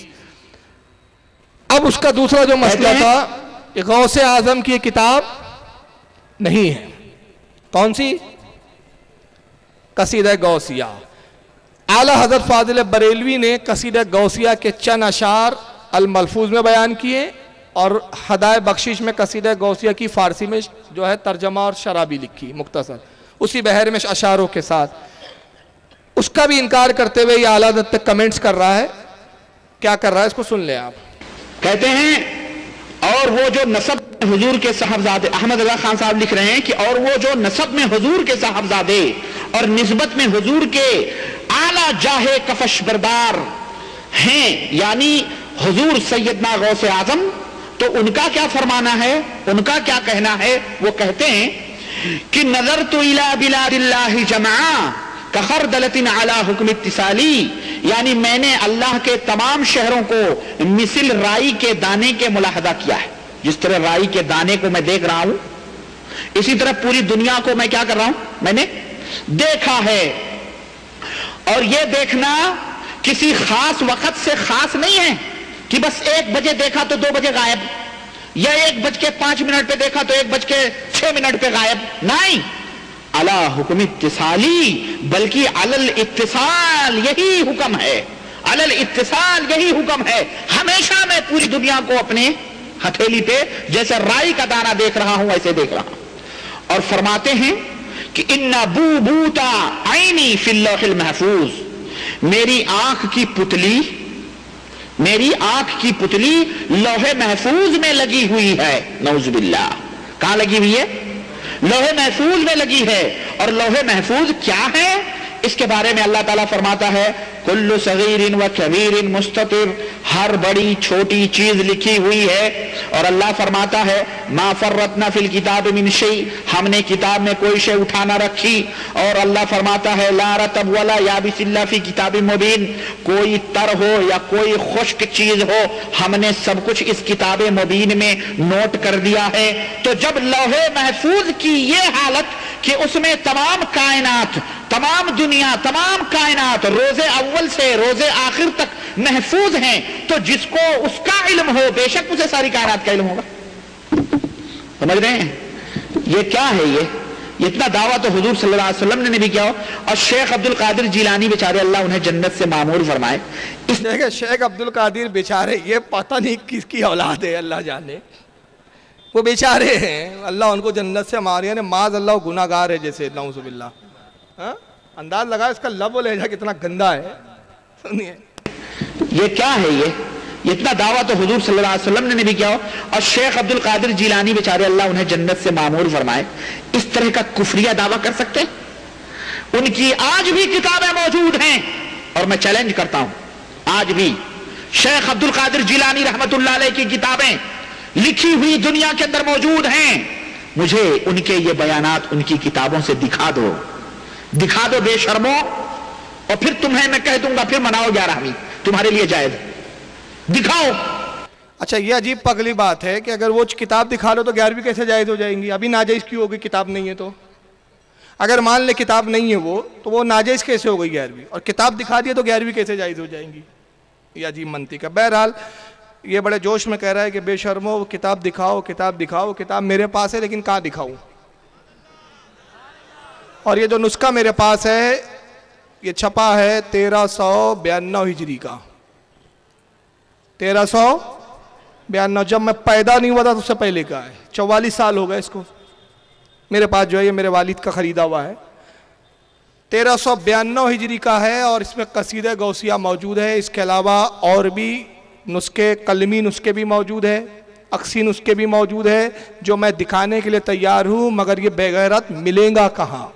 اب اس کا دوسرا جو مسئلہ تھا کہ غوث اعظم کی کتاب نہیں ہے. کون سی؟ قصیدہ غوثیہ. اعلیٰ حضرت فاضل بریلوی نے قصیدہ غوثیہ کے چند اشعار الملفوظ میں بیان کیے، اور ہدایہ بخشش میں قصیدہ غوثیہ کی فارسی میں جو ہے ترجمہ اور شرح بھی لکھی مختصر اسی بحر میں اشعاروں کے ساتھ. اس کا بھی انکار کرتے ہوئے یہ اعلیٰ حضرت تک کمنٹس کر رہا ہے. کیا کر رہا ہے اس کو سن لیں آپ. کہتے ہیں اور وہ جو نسب حضور کے صاحبزادے، احمد رضا خان صاحب لکھ رہے ہیں کہ اور وہ جو نسب میں حضور کے صاحبزادے اور نسبت میں حضور کے اعلیٰ جاہ کفش بردار ہیں، یعنی حضور سیدنا غوث اعظم، تو ان کا کیا فرمانا ہے، ان کا کیا کہنا ہے؟ وہ کہتے ہیں کہ نظرت الی بلاد اللہ جمعا کخردلۃ علی حکم اتصالی، یعنی میں نے اللہ کے تمام شہروں کو مثل رائی کے دانے کے ملاحظہ کیا ہے. جس طرح رائی کے دانے کو میں دیکھ رہا ہوں، اسی طرح پوری دنیا کو میں کیا کر رہا ہوں، میں نے دیکھا ہے. اور یہ دیکھنا کسی خاص وقت سے خاص نہیں ہے کہ بس ایک بجے دیکھا تو دو بجے غائب، یا ایک بج کے پانچ منٹ پہ دیکھا تو ایک بج کے چھ منٹ پہ غائب، نہیں، علی حکم اتصالی، بلکہ علی الاتصال یہی حکم ہے، علی الاتصال یہی حکم ہے۔ ہمیشہ میں پوری دنیا کو اپنے ہتھیلی پہ جیسے رائی کا دانہ دیکھ رہا ہوں ایسے دیکھ رہا ہوں۔ اور فرماتے ہیں کہ ان بو بوتا عینی فی اللوح المحفوظ، میری آنکھ کی پتلی میری آنکھ کی پتلی لوح محفوظ میں لگی ہوئی ہے، نعوذ باللہ۔ کہاں لگی ہوئی ہے؟ لوح محفوظ میں لگی ہے۔ اور لوح محفوظ کیا ہے؟ اس کے بارے میں اللہ تعالیٰ فرماتا ہے کل صغیر و کبیر مستطر، ہر بڑی چھوٹی چیز لکھی ہوئی ہے۔ اور اللہ فرماتا ہے ما فرطنا فی الکتاب من شیء، ہم نے کتاب میں کوئی شے اٹھا نہ رکھی۔ اور اللہ فرماتا ہے لا رطب ولا یابس الا فی کتاب مبین، کوئی تر ہو یا کوئی خشک چیز ہو ہم نے سب کچھ اس کتاب مبین میں نوٹ کر دیا ہے۔ تو جب لوح محفوظ کی یہ حالت کہ اس میں تمام کائنات، تمام دنیا، تمام کائنات روز اول سے روز آخر تک محفوظ ہیں، تو جس کو اس کا علم ہو بے شک اسے ساری کائنات کا علم ہوگا۔ سمجھ رہے ہیں یہ کیا ہے؟ یہ اتنا دعویٰ تو حضور صلی اللہ علیہ وسلم نے بھی کیا ہو۔ اور شیخ عبد القادر جیلانی بیچارے اللہ انہیں جنت سے معمور فرمائے۔ اس دیکھیں شیخ عبد القادر بیچارے، یہ پتہ نہیں کس کی اولاد ہے، اللہ جانے، وہ بیچارے ہیں، اللہ ان کو جنت سے معمور، یعنی معاذ اللہ گناہ گار ہے جیسے، نعوذ باللہ۔ ہاں انداز لگا اس کا لب و لہجہ کتنا گندا ہے، سنیے یہ کیا ہے؟ یہ اتنا دعویٰ تو حضور صلی اللہ علیہ وسلم نے بھی کیا ہو۔ اور شیخ عبد القادر جیلانی بیچارے اللہ انہیں جنت سے معمور فرمائے، اس طرح کا کفریہ دعویٰ کر سکتے ہیں؟ ان کی آج بھی کتابیں موجود ہیں، اور میں چیلنج کرتا ہوں آج بھی شیخ عبد القادر جیلانی رحمت اللہ علیہ کی کتابیں لکھی ہوئی دنیا کے اندر موجود ہیں۔ مجھے ان کے یہ بیانات ان کی کتابوں سے دکھا دو، دکھا دو بے شرمو، اور پھر تمہیں میں کہہ دوں گا پھر مناؤ گیارہویں، تمہارے لیے جائز، دکھاؤ۔ اچھا یہ عجیب پگلی بات ہے کہ اگر وہ کتاب دکھا لو تو گیارہویں کیسے جائز ہو جائیں گی؟ ابھی ناجائز کیوں ہوگی؟ کتاب نہیں ہے تو اگر مان لے کتاب نہیں ہے وہ تو وہ ناجائز کیسے ہو گئی گیارہویں؟ اور کتاب دکھا دیا تو گیارہویں کیسے جائز ہو جائیں گی؟ یہ عجیب منطق ہے۔ بہرحال یہ بڑے جوش میں کہہ رہا ہے کہ بے شرمو کتاب دکھاؤ، کتاب دکھاؤ، کتاب میرے پاس ہے لیکن کہاں دکھاؤں؟ اور یہ جو نسخہ میرے پاس ہے یہ چھپا ہے تیرہ سو بیانو ہجری کا، تیرہ سو بیانو، جب میں پیدا نہیں ہوا تھا تو اس سے پہلے کا ہے، چوالیس سال ہو گئے اس کو میرے پاس، جو ہے یہ میرے والد کا خریدا ہوا ہے، تیرہ سو بیانو ہجری کا ہے۔ اور اس میں قصیدہ غوثیہ موجود ہے، اس کے علاوہ اور بھی نسخے، قلمی نسخے بھی موجود ہے، عکسی نسخے بھی موجود ہے، جو میں دکھانے کے لیے تیار ہوں، مگر یہ بے غیرت ملیں گا کہاں؟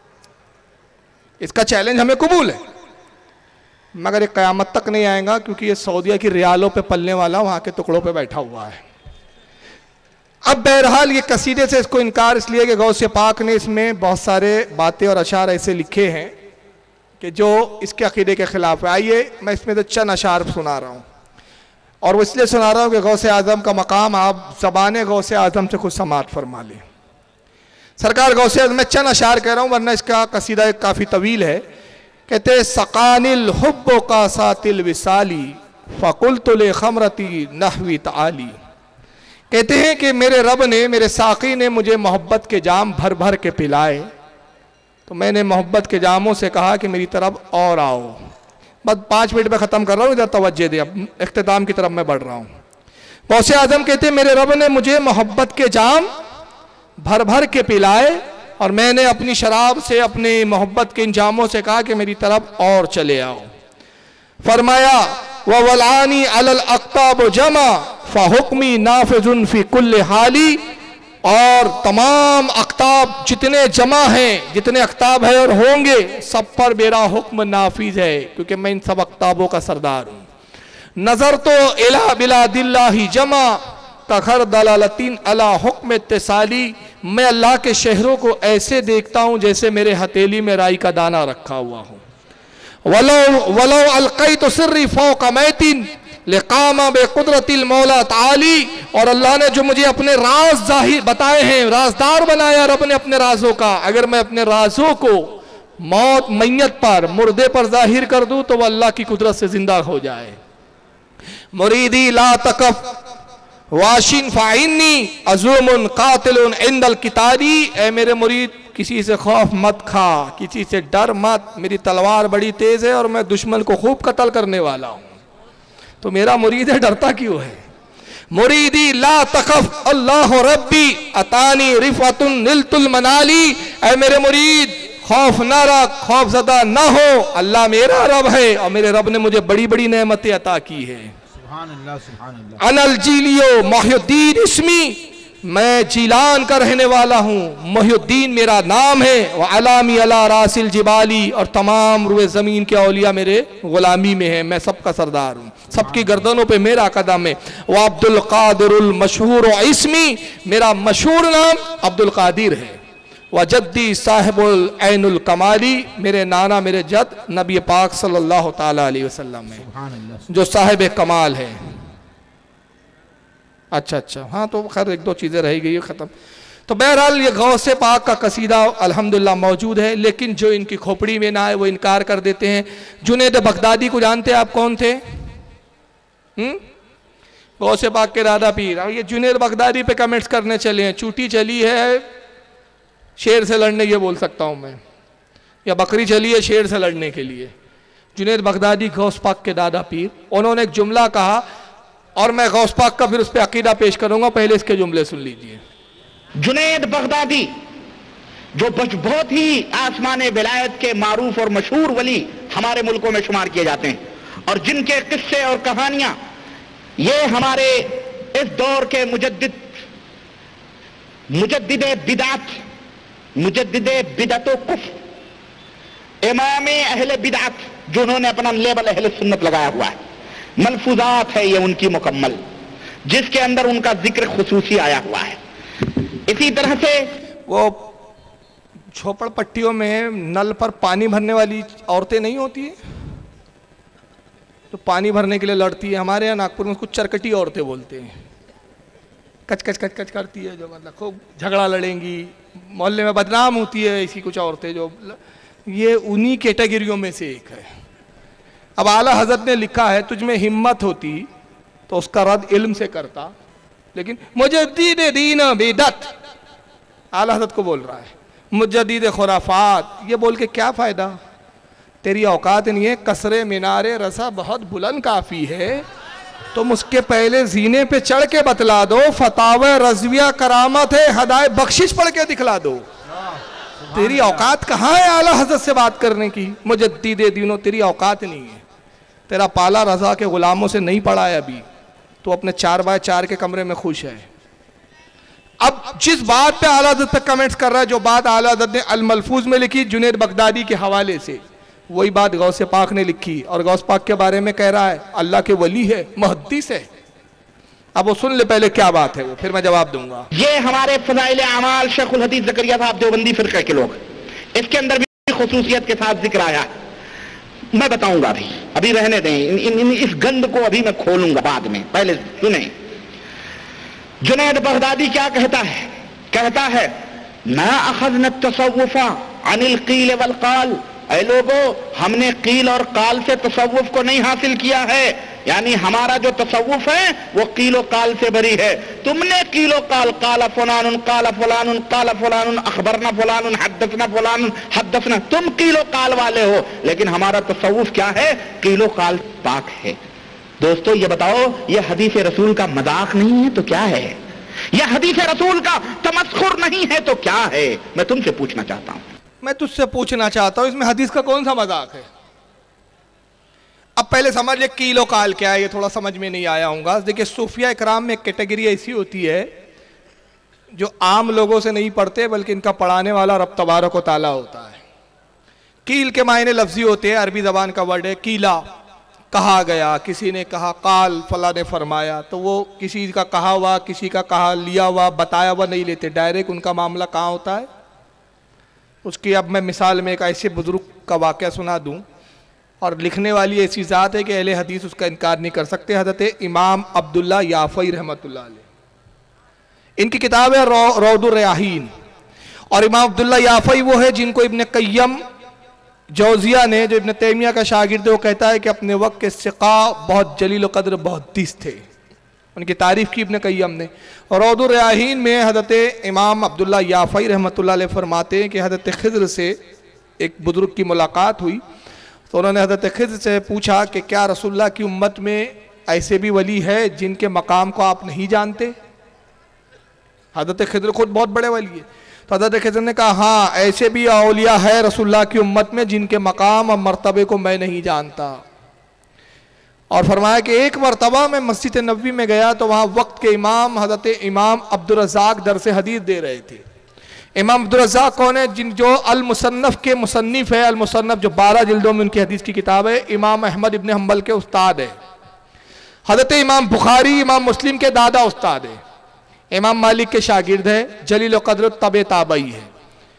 اس کا چیلنج ہمیں قبول ہے، مگر یہ قیامت تک نہیں آئے گا، کیونکہ یہ سعودیہ کی ریالوں پہ پلنے والا وہاں کے ٹکڑوں پہ بیٹھا ہوا ہے۔ اب بہرحال یہ قصیدے سے اس کو انکار اس لیے کہ غوث پاک نے اس میں بہت سارے باتیں اور اشعار ایسے لکھے ہیں کہ جو اس کے عقیدے کے خلاف ہے۔ آئیے میں اس میں تو چند اشعار سنا رہا ہوں، اور وہ اس لیے سنا رہا ہوں کہ غوث اعظم کا مقام آپ زبان غوث اعظم سے خود سماعت فرما لیں۔ سرکار غوث اعظم میں چند اشعار کہہ رہا ہوں ورنہ اس کا قصیدہ کافی طویل ہے۔ کہتے ہیں سقان الحب قاسات الوصالی فقلت لخمرتی نحوی تعالی، کہتے ہیں کہ میرے رب نے، میرے ساقی نے مجھے محبت کے جام بھر بھر کے پلائے، تو میں نے محبت کے جاموں سے کہا کہ میری طرف اور آؤ۔ بس پانچ منٹ میں ختم کر رہا ہوں، ادھر توجہ دے، اب اختتام کی طرف میں بڑھ رہا ہوں۔ غوث اعظم کہتے ہیں میرے رب نے مجھے محبت کے جام بھر بھر کے پلائے، اور میں نے اپنی شراب سے، اپنی محبت کے ان جاموں سے کہا کہ میری طرف اور چلے آؤ۔ فرمایا وَوَلْعَانِي عَلَى الْأَقْطَابُ جَمَا فَحُکْمِي نَافِذٌ فِي كُلِّ حَالِ، اور تمام اقطاب جتنے جمع ہیں، جتنے اقطاب ہیں اور ہوں گے، سب پر میرا حکم نافذ ہے، کیونکہ میں ان سب اقطابوں کا سردار ہوں۔ نظر تو الہ بلاد اللہ جمع تخر دلالتین علی حکم اتصالی، میں اللہ کے شہروں کو ایسے دیکھتا ہوں جیسے میرے ہتھیلی میں رائی کا دانہ رکھا ہوا ہوں۔ وَلَوْ وَلَوْ أَلْقَيْتُ سِرِّي فَوْقَ مَيْتٍ لِقَامَ بِقُدْرَةِ الْمَوْلَى تعالی، اور اللہ نے جو مجھے اپنے راز ظاہر بتائے ہیں، رازدار بنایا رب نے اپنے رازوں کا، اگر میں اپنے رازوں کو موت میت پر مردے پر ظاہر کر دوں تو وہ اللہ کی قدرت سے زندہ ہو جائے. مریدی لا تکف واشن فعنی عزوم قاتل عند القتالی، اے میرے مرید کسی سے خوف مت کھا، کسی سے ڈر مت، میری تلوار بڑی تیز ہے اور میں دشمن کو خوب قتل کرنے والا ہوں. تو میرا مرید ہے، ڈرتا کیوں ہے؟ مریدی لا تخف اللہ ربی اتانی رفعت نلت المنالی، اے میرے مرید خوف نہ رکھ، خوف زدہ نہ ہو، اللہ میرا رب ہے اور میرے رب نے مجھے بڑی بڑی نعمتیں عطا کی ہے. سبحان اللہ سبحان اللہ. انا الجیلیو محی الدین اسمی، میں جیلان کا رہنے والا ہوں، محی الدین میرا نام ہے. وعلامی علی راس الجبالی، اور تمام روئے زمین کے اولیاء میرے غلامی میں ہیں، میں سب کا سردار ہوں، سب کی گردنوں پہ میرا قدم ہے. وعبد القادر المشہور اسمی، میرا مشہور نام عبد القادر ہے. وجدی صاحب العین الکمالی، میرے نانا میرے جد نبی پاک صلی اللہ تعالیٰ علیہ وسلم ہے سبحان اللہ. جو صاحب کمال ہے. اچھا اچھا ہاں تو خیر ایک دو چیزیں رہ گئی ختم. تو بہرحال یہ غوث پاک کا قصیدہ الحمدللہ موجود ہے، لیکن جو ان کی کھوپڑی میں نہ آئے وہ انکار کر دیتے ہیں. جنید بغدادی کو جانتے ہیں آپ کون تھے؟ غوث پاک کے دادا پیر. یہ جنید بغدادی پہ کمنٹس کرنے چلے ہیں، چوٹی چلی ہے شیر سے لڑنے، یہ بول سکتا ہوں میں، یا بکری چلی ہے شیر سے لڑنے کے لیے. جنید بغدادی غوث پاک کے دادا پیر، انہوں نے ایک جملہ کہا اور میں غوث پاک کا پھر اس پہ عقیدہ پیش کروں گا، پہلے اس کے جملے سن لیجئے. جنید بغدادی جو بہت ہی آسمان ولایت کے معروف اور مشہور ولی ہمارے ملکوں میں شمار کیے جاتے ہیں، اور جن کے قصے اور کہانیاں یہ ہمارے اس دور کے مجدد مجدد بدعت مجدد بدعت و کفر، امام اہل بدعت، جو انہوں نے اپنا لیبل اہل سنت لگایا ہوا ہے، ملفوظات ہے یہ ان کی مکمل، جس کے اندر ان کا ذکر خصوصی آیا ہوا ہے. اسی طرح سے وہ چھوپڑ پٹیوں میں نل پر پانی بھرنے والی عورتیں نہیں ہوتی ہیں تو پانی بھرنے کے لیے لڑتی ہے، ہمارے یہاں ناگپور میں اس کو چرکٹی عورتیں بولتے ہیں. کچ کچ کچ کچ کرتی ہے، جو مطلب خوب جھگڑا لڑیں گی، محلے میں بدنام ہوتی ہے ایسی کچھ عورتیں، جو یہ انہی کیٹیگریوں میں سے ایک ہے. اب اعلیٰ حضرت نے لکھا ہے تجھ میں ہمت ہوتی تو اس کا رد علم سے کرتا، لیکن مجدد دین بدعت، اعلیٰ حضرت کو بول رہا ہے، مجدد خرافات، یہ بول کے کیا فائدہ؟ تیری اوقات نہیں ہے، کسرے مینار رسا بہت بلند کافی ہے، تم اس کے پہلے زینے پہ چڑھ کے بتلا دو، فتاوی رضویہ کرامت ہے، ہدایت بخشش پڑھ کے دکھلا دو. تیری اوقات کہاں ہے اعلیٰ حضرت سے بات کرنے کی؟ مجدد دینوں، تیری اوقات نہیں ہے، تیرا پالا رضا کے غلاموں سے نہیں پڑا ہے ابھی، تو اپنے چار بائی چار کے کمرے میں خوش ہے. اب جس بات پہ اعلیٰ حضرت پہ کمنٹس کر رہا ہے، جو بات اعلیٰ حضرت نے الملفوظ میں لکھی جنید بغدادی کے حوالے سے، وہی بات غوث پاک نے لکھی، اور غوث پاک کے بارے میں کہہ رہا ہے اللہ کے ولی ہے، محدث ہے. اب وہ سن لے پہلے کیا بات ہے وہ، پھر میں جواب دوں گا. یہ ہمارے فضائل اعمال شیخ الحدیث زکریا صاحب دیوبندی فرقہ کے لوگ، اس کے اندر بھی خصوصیت کے ساتھ ذکر آیا، میں بتاؤں گا. ابھی ابھی رہنے دیں، ان ان اس گند کو ابھی میں کھولوں گا بعد میں، پہلے سنیں. جنید بغدادی کیا کہتا ہے؟ کہتا ہے ما اخذنا التصوف عن القیل والقال، اے لوگو ہم نے قیل اور قال سے تصوف کو نہیں حاصل کیا ہے، یعنی ہمارا جو تصوف ہے وہ قیل و قال سے بری ہے. تم نے قیل و قال، قال فلان قال فلان قال فلان اخبرنا فلان حدثنا فلان حدثنا، تم قیل و قال والے ہو، لیکن ہمارا تصوف کیا ہے؟ قیل و قال پاک ہے. دوستو یہ بتاؤ، یہ حدیث رسول کا مذاق نہیں ہے تو کیا ہے؟ یہ حدیث رسول کا تمسخر نہیں ہے تو کیا ہے؟ میں تم سے پوچھنا چاہتا ہوں. میں تجھ سے پوچھنا چاہتا ہوں اس میں حدیث کا کون سا مذاق ہے؟ اب پہلے سمجھ لے قیل و قال کیا ہے، یہ تھوڑا سمجھ میں نہیں آیا ہوں گا. دیکھیں صوفیہ اکرام میں ایک کیٹیگری ایسی ہوتی ہے جو عام لوگوں سے نہیں پڑھتے بلکہ ان کا پڑھانے والا رب تبارک و تعالیٰ ہوتا ہے. قیل کے معنی لفظی ہوتے ہیں، عربی زبان کا ورڈ ہے قیلا، کہا گیا، کسی نے کہا، قال فلاں نے فرمایا، تو وہ کسی کا کہا ہوا، کسی کا کہا لیا ہوا، بتایا ہوا نہیں لیتے، ڈائریکٹ ان کا معاملہ کہاں ہوتا ہے. اس کی اب میں مثال میں ایک ایسے بزرگ کا واقعہ سنا دوں، اور لکھنے والی ایسی ذات ہے کہ اہل حدیث اس کا انکار نہیں کر سکتے، حضرت امام عبداللہ یافعی رحمۃ اللہ علیہ. ان کی کتاب ہے روض الریاحین، اور امام عبداللہ یافعی وہ ہے جن کو ابن قیم جوزیہ نے جو ابن تیمیہ کا شاگرد ہے وہ کہتا ہے کہ اپنے وقت کے سقا بہت جلیل و قدر محدث تھے، ان کی تعریف کی ابن قیم نے. اور روض الریاحین میں حضرت امام عبداللہ یافعی رحمۃ اللہ علیہ فرماتے ہیں کہ حضرت خضر سے ایک بزرگ کی ملاقات ہوئی تو انہوں نے حضرت خضر سے پوچھا کہ کیا رسول اللہ کی امت میں ایسے بھی ولی ہے جن کے مقام کو آپ نہیں جانتے؟ حضرت خضر خود بہت بڑے ولی ہیں. تو حضرت خضر نے کہا ہاں ایسے بھی اولیاء ہے رسول اللہ کی امت میں جن کے مقام اور مرتبے کو میں نہیں جانتا. اور فرمایا کہ ایک مرتبہ میں مسجد نبوی میں گیا تو وہاں وقت کے امام حضرت امام عبدالرزاق درس حدیث دے رہے تھے. امام عبدالرزاق کون ہے؟ جن جو المصنف کے مصنف ہے. المصنف جو بارہ جلدوں میں ان کی حدیث کی کتاب ہے. امام احمد ابن حنبل کے استاد ہے. حضرت امام بخاری امام مسلم کے دادا استاد ہے. امام مالک کے شاگرد ہے. جلیل و قدر تبع تابعی ہے.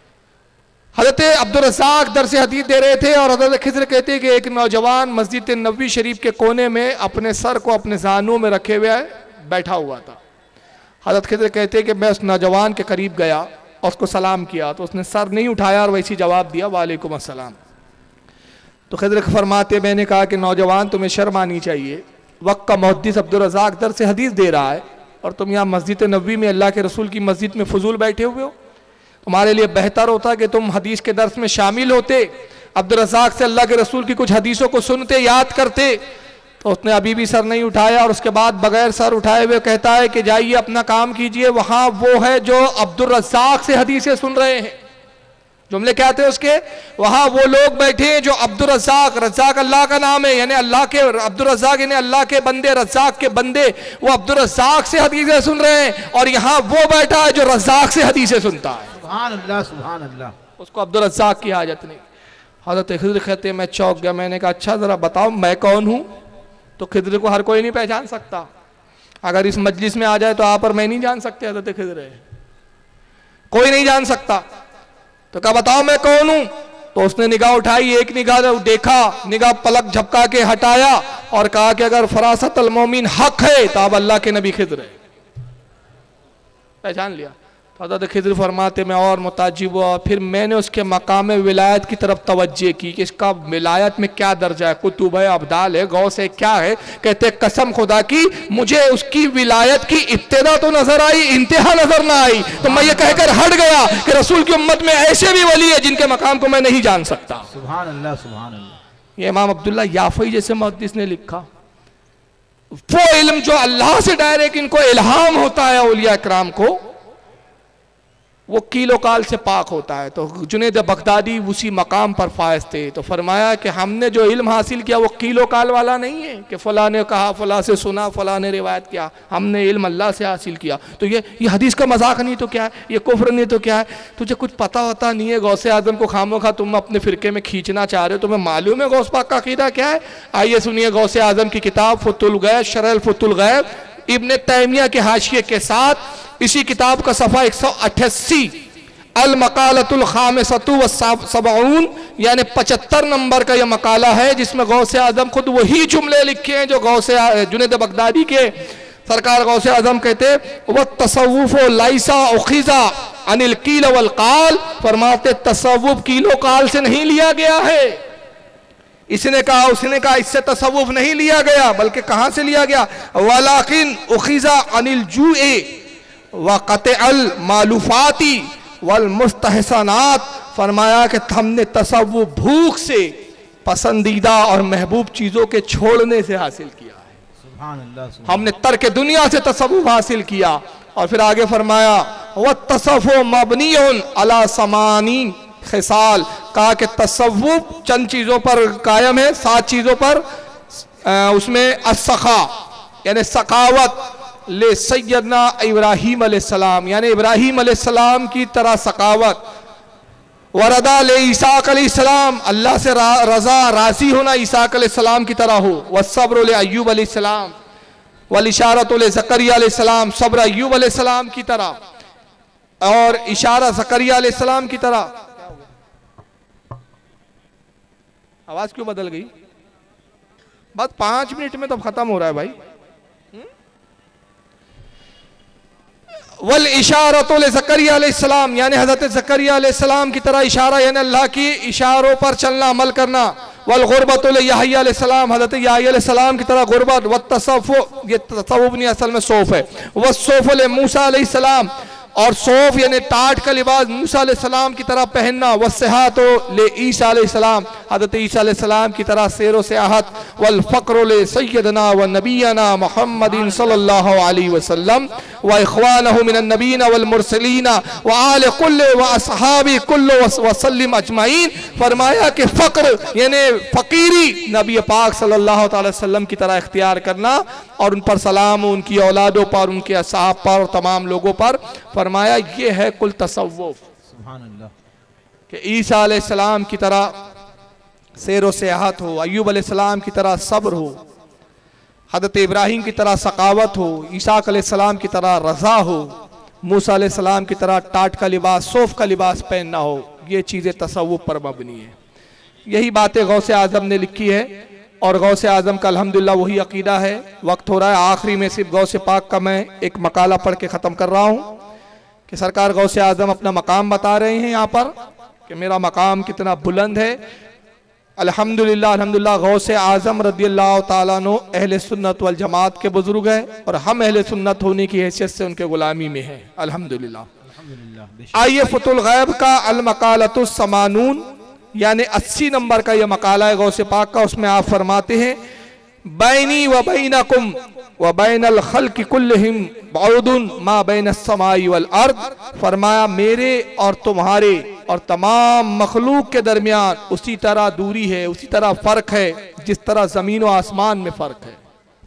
حضرت عبدالرزاق درس حدیث دے رہے تھے اور حضرت خضر کہتے ہیں کہ ایک نوجوان مسجد نبوی شریف کے کونے میں اپنے سر کو اپنے زانوں میں رکھے ہوئے بیٹھا ہوا تھا. حضرت خضر کہتے ہیں کہ میں اس نوجوان کے قریب گیا اور اس کو سلام کیا تو اس نے سر نہیں اٹھایا اور ویسی جواب دیا وعلیکم السلام. تو خضر فرماتے میں نے کہا کہ نوجوان تمہیں شرم آنی چاہیے، وقت کا محدث عبدالرزاق درس حدیث دے رہا ہے اور تم یہاں مسجد نبوی میں اللہ کے رسول کی مسجد میں فضول بیٹھے ہوئے ہو. تمہارے لیے بہتر ہوتا کہ تم حدیث کے درس میں شامل ہوتے، عبدالرزاق سے اللہ کے رسول کی کچھ حدیثوں کو سنتے یاد کرتے. تو اس نے ابھی بھی سر نہیں اٹھایا اور اس کے بعد بغیر سر اٹھائے ہوئے کہتا ہے کہ جائیے اپنا کام کیجئے، وہاں وہ ہے جو عبدالرزاق سے حدیثیں سن رہے ہیں. جملے کیا تھے اس کے؟ وہاں وہ لوگ بیٹھے ہیں جو عبدالرزاق، رزاق اللہ کا نام ہے، یعنی اللہ کے عبدالرزاق یعنی اللہ کے بندے، رزاق کے بندے، وہ عبدالرزاق سے حدیثیں سن رہے ہیں اور یہاں وہ بیٹھا ہے جو رزاق سے حدیثیں سنتا ہے. سبحان اللہ سبحان اللہ. اس کو عبدالرزاق کی حاجت نہیں. حضرت خضر کہتے ہیں میں چوک گیا. میں نے کہا اچھا ذرا بتاؤ میں کون ہوں؟ تو خضر کو ہر کوئی نہیں پہچان سکتا. اگر اس مجلس میں آ جائے تو آپ اور میں نہیں جان سکتے حضرت خضر ہے، کوئی نہیں جان سکتا. تو کہا بتاؤ میں کون ہوں؟ تو اس نے نگاہ اٹھائی، ایک نگاہ دیکھا، نگاہ پلک جھپکا کے ہٹایا اور کہا کہ اگر فراست المومن حق ہے تو آپ اللہ کے نبی خضر ہے. پہچان لیا. حضرت خضر فرماتے میں اور متعجب ہوا. پھر میں نے اس کے مقام ولایت کی طرف توجہ کی کہ اس کا ولایت میں کیا درجہ ہے، قطب ہے، ابدال ہے، غوث ہے، کیا ہے. کہتے قسم خدا کی مجھے اس کی ولایت کی ابتدا تو نظر آئی، انتہا نظر نہ آئی. تو میں یہ کہہ کر ہٹ گیا کہ رسول کی امت میں ایسے بھی ولی ہے جن کے مقام کو میں نہیں جان سکتا. سبحان اللہ سبحان اللہ. یہ امام عبداللہ یافعی جیسے محدث نے لکھا. وہ علم جو اللہ سے ڈائریکٹ ان کو الہام ہوتا ہے اولیاء اکرام کو، وہ کیل و کال سے پاک ہوتا ہے. تو جنید بغدادی اسی مقام پر فائز تھے. تو فرمایا کہ ہم نے جو علم حاصل کیا وہ کیل و کال والا نہیں ہے کہ فلاں نے کہا، فلاں سے سنا، فلاں نے روایت کیا. ہم نے علم اللہ سے حاصل کیا. تو یہ یہ حدیث کا مذاق نہیں تو کیا ہے، یہ کفر نہیں تو کیا ہے. تجھے کچھ پتہ ہوتا نہیں ہے غوث اعظم کو خاموخواہ تم اپنے فرقے میں کھینچنا چاہ رہے ہو. تمہیں معلوم ہے غوث پاک کا عقیدہ کیا ہے؟ آئیے سنیے غوث اعظم کی کتاب فتح الغیب، شرح الفتح الغیب، ابن تیمیہ کے حاشیے کے ساتھ. اسی کتاب کا صفحہ ایک سو اٹھاسی، المقالۃ الخامسۃ والسبعون، یعنی پچہتر نمبر کا یہ مقالہ ہے جس میں غوث اعظم خود وہی جملے لکھے ہیں جو غوث جنید بغدادی کے سرکار غوث اعظم کہتے وَالتصوف لَيْسَ أُخِذَ عَنِ الْقِيلَ وَالْقَالِ. فرماتے تصوف کیل و کال سے نہیں لیا گیا ہے. اس نے کہا اس نے کہا اس سے تصوف نہیں لیا گیا، بلکہ کہاں سے لیا گیا؟ وَلَكِنْ أُخِذَ عَنِ الْجُوءِ وَقَطْعِ الْمَالُوفَاتِ والمستحسنات. فرمایا کہ ہم نے تصوف بھوک سے، پسندیدہ اور محبوب چیزوں کے چھوڑنے سے حاصل کیا ہے. سبحان اللہ سبحان. ہم نے ترک دنیا سے تصوف حاصل کیا. اور پھر آگے فرمایا وَالتَّصَوُّفُ مَبْنِيٌّ عَلَى ثَمَانِينَ خِصَالٍ. کہا کہ تصوف چند چیزوں پر قائم ہے، سات چیزوں پر. اس میں السخا یعنی سخاوت، لے سیدنا ابراہیم علیہ السلام یعنی ابراہیم علیہ السلام کی طرح سخاوت. وردا لے عیسیٰ علیہ السلام، اللہ سے رضا راضی ہونا عیسیٰ علیہ السلام کی طرح ہو. والصبر لے ایوب علیہ السلام، والاشارۃ لے زکریا علیہ السلام، صبر ایوب علیہ السلام کی طرح اور اشارہ زکریا علیہ السلام کی طرح. آواز کیوں بدل گئی؟ بس پانچ منٹ میں تو ختم ہو رہا ہے بھائی. वल इशारतुल ज़करिया अलैहिस्सलाम, यानी हज़रत ज़करिया अलैहिस्सलाम की तरह इशारा, यानी अल्लाह की इशारों पर चलना, अमल करना। वल गुरबतुल यहया अलैहिस्सलाम, हज़रत यहया अलैहिस्सलाम की तरह गुरबत। व तसव्वुफ, ये तसव्वुफ नहीं असल में सौफ है। व सौफुल मूसा अलैहिस्सलाम, और सौफ यानी टाट का लिबास मूसा अलैहिस्सलाम की तरह पहनना। व सिहातो ले ईसा अलैहिस्सलाम, हज़रत ईसा अलैहिस्सलाम की तरह सैरो सियाहत। वल फ़क्र ले सय्यदना व नबीना मुहम्मदिन सल्लल्लाहु अलैहि वसल्लम व इख़वानहु मिनन नबीना वल मुरसलीना व आले कुल्ले व असहाबी कुल्लो वसल्लिम अजमाइन। फरमाया कि फ़क्र यानी फ़कीरी नबी पाक सल्लल्लाहु अलैहि वसल्लम की तरह इख्तियार करना, और उन पर सलाम, उनकी औलादों पर, उनके असहाब पर, तमाम लोगों पर। फरमाया ये है कुल तसव्वुफ, सुभान अल्लाह, कि ईसा अलैहिस्सलाम की तरह सैरो सियाहत हो, अय्यूब अलैहिस्सलाम की तरह सब्र हो, हज़रत इब्राहीम की तरह सकावत हो, ईसाक अलैहिस्सलाम की तरह रज़ा हो, मूसा अलैहिस्सलाम की तरह टाट का लिबास, सौफ का लिबास पहनना हो। ये चीज़ें तसव्वुफ पर मबनी है। यही बातें गौसे आज़म ने लिखी है, और गौसे आज़म का अल्हम्दुलिल्लाह वही अकीदा है। वक्त हो रहा है, आखिरी में सिर्फ गौसे पाक का मैं एक मकाला पढ़ के ख़त्म कर रहा हूँ कि सरकार गौसे आज़म अपना मकाम बता रहे हैं यहाँ पर कि मेरा मकाम कितना बुलंद है। अल्हम्दुलिल्लाह अल्हम्दुलिल्लाह गौसे आज़म रज़ियल्लाहु ताला अन्हु अहले सुन्नत वल जमात के बुजुर्ग हैं, और हम अहले सुन्नत होने की हैसियत से उनके गुलामी में हैं अल्हम्दुलिल्लाह। आइए फतुल गैब का अल मकालतुस समानून, यानी अस्सी नंबर का यह मकाला है गौसे पाक का। उसमें आप फरमाते हैं बैनी व बैनकुम व बैनल खल्क़ि कुल्लिहिम बऊदुन मा बैनस समाई वल अर्द। फरमाया मेरे और तुम्हारे और तमाम मखलूक के दरमियान उसी तरह दूरी है, उसी तरह फ़र्क है जिस तरह ज़मीन व आसमान में फ़र्क है।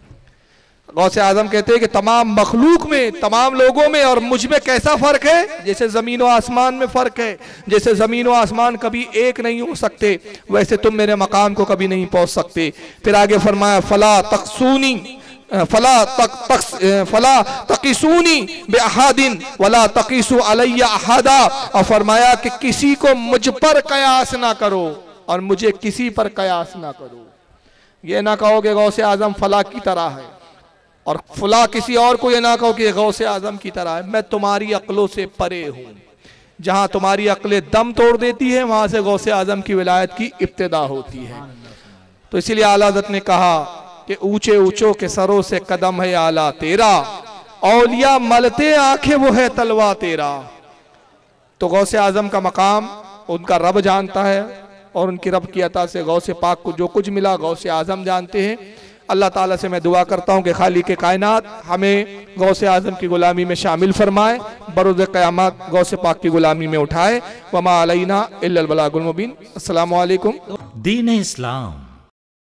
गौसे आज़म कहते हैं कि तमाम मखलूक में, तमाम लोगों में और मुझ में कैसा फ़र्क है, जैसे ज़मीन व आसमान में फ़र्क है। जैसे ज़मीन व आसमान कभी एक नहीं हो सकते, वैसे तुम मेरे मकाम को कभी नहीं पहुँच सकते। फिर आगे फरमाया फला तकसूनी फला तक तक फला तकीसूनी बेअहादिन वला तकीसु अलैया अहादा। और फरमाया कि किसी को मुझ पर कयास ना करो और मुझे किसी पर कयास ना करो। ये ना कहो कि गौसे आज़म फला की तरह है, और फला किसी और को ये ना कहो कि गौसे आज़म की तरह है। मैं तुम्हारी अक्लों से परे हूँ। जहाँ तुम्हारी अक्लें दम तोड़ देती है, वहाँ से गौसे आज़म की विलायत की इब्तिदा होती है। तो इसीलिए आला हज़रत ने कहा कि ऊंचे ऊंचों के सरों से कदम है आला तेरा, औलिया मलते आंखें वो है तलवा तेरा। तो गौसे आज़म का मकाम उनका रब जानता है, और उनकी रब की अता से गौसे पाक को जो कुछ मिला गौसे आज़म जानते हैं। अल्लाह ताला से मैं दुआ करता हूँ कि खालिक कायनात हमें गौसे आज़म की गुलामी में शामिल फरमाए, बरोज़ क़यामत गौसे पाक की गुलामी में उठाए। वमा अलैना इल्लल बलागुल मुबीन। अस्सलामु अलैकुम। दीन इस्लाम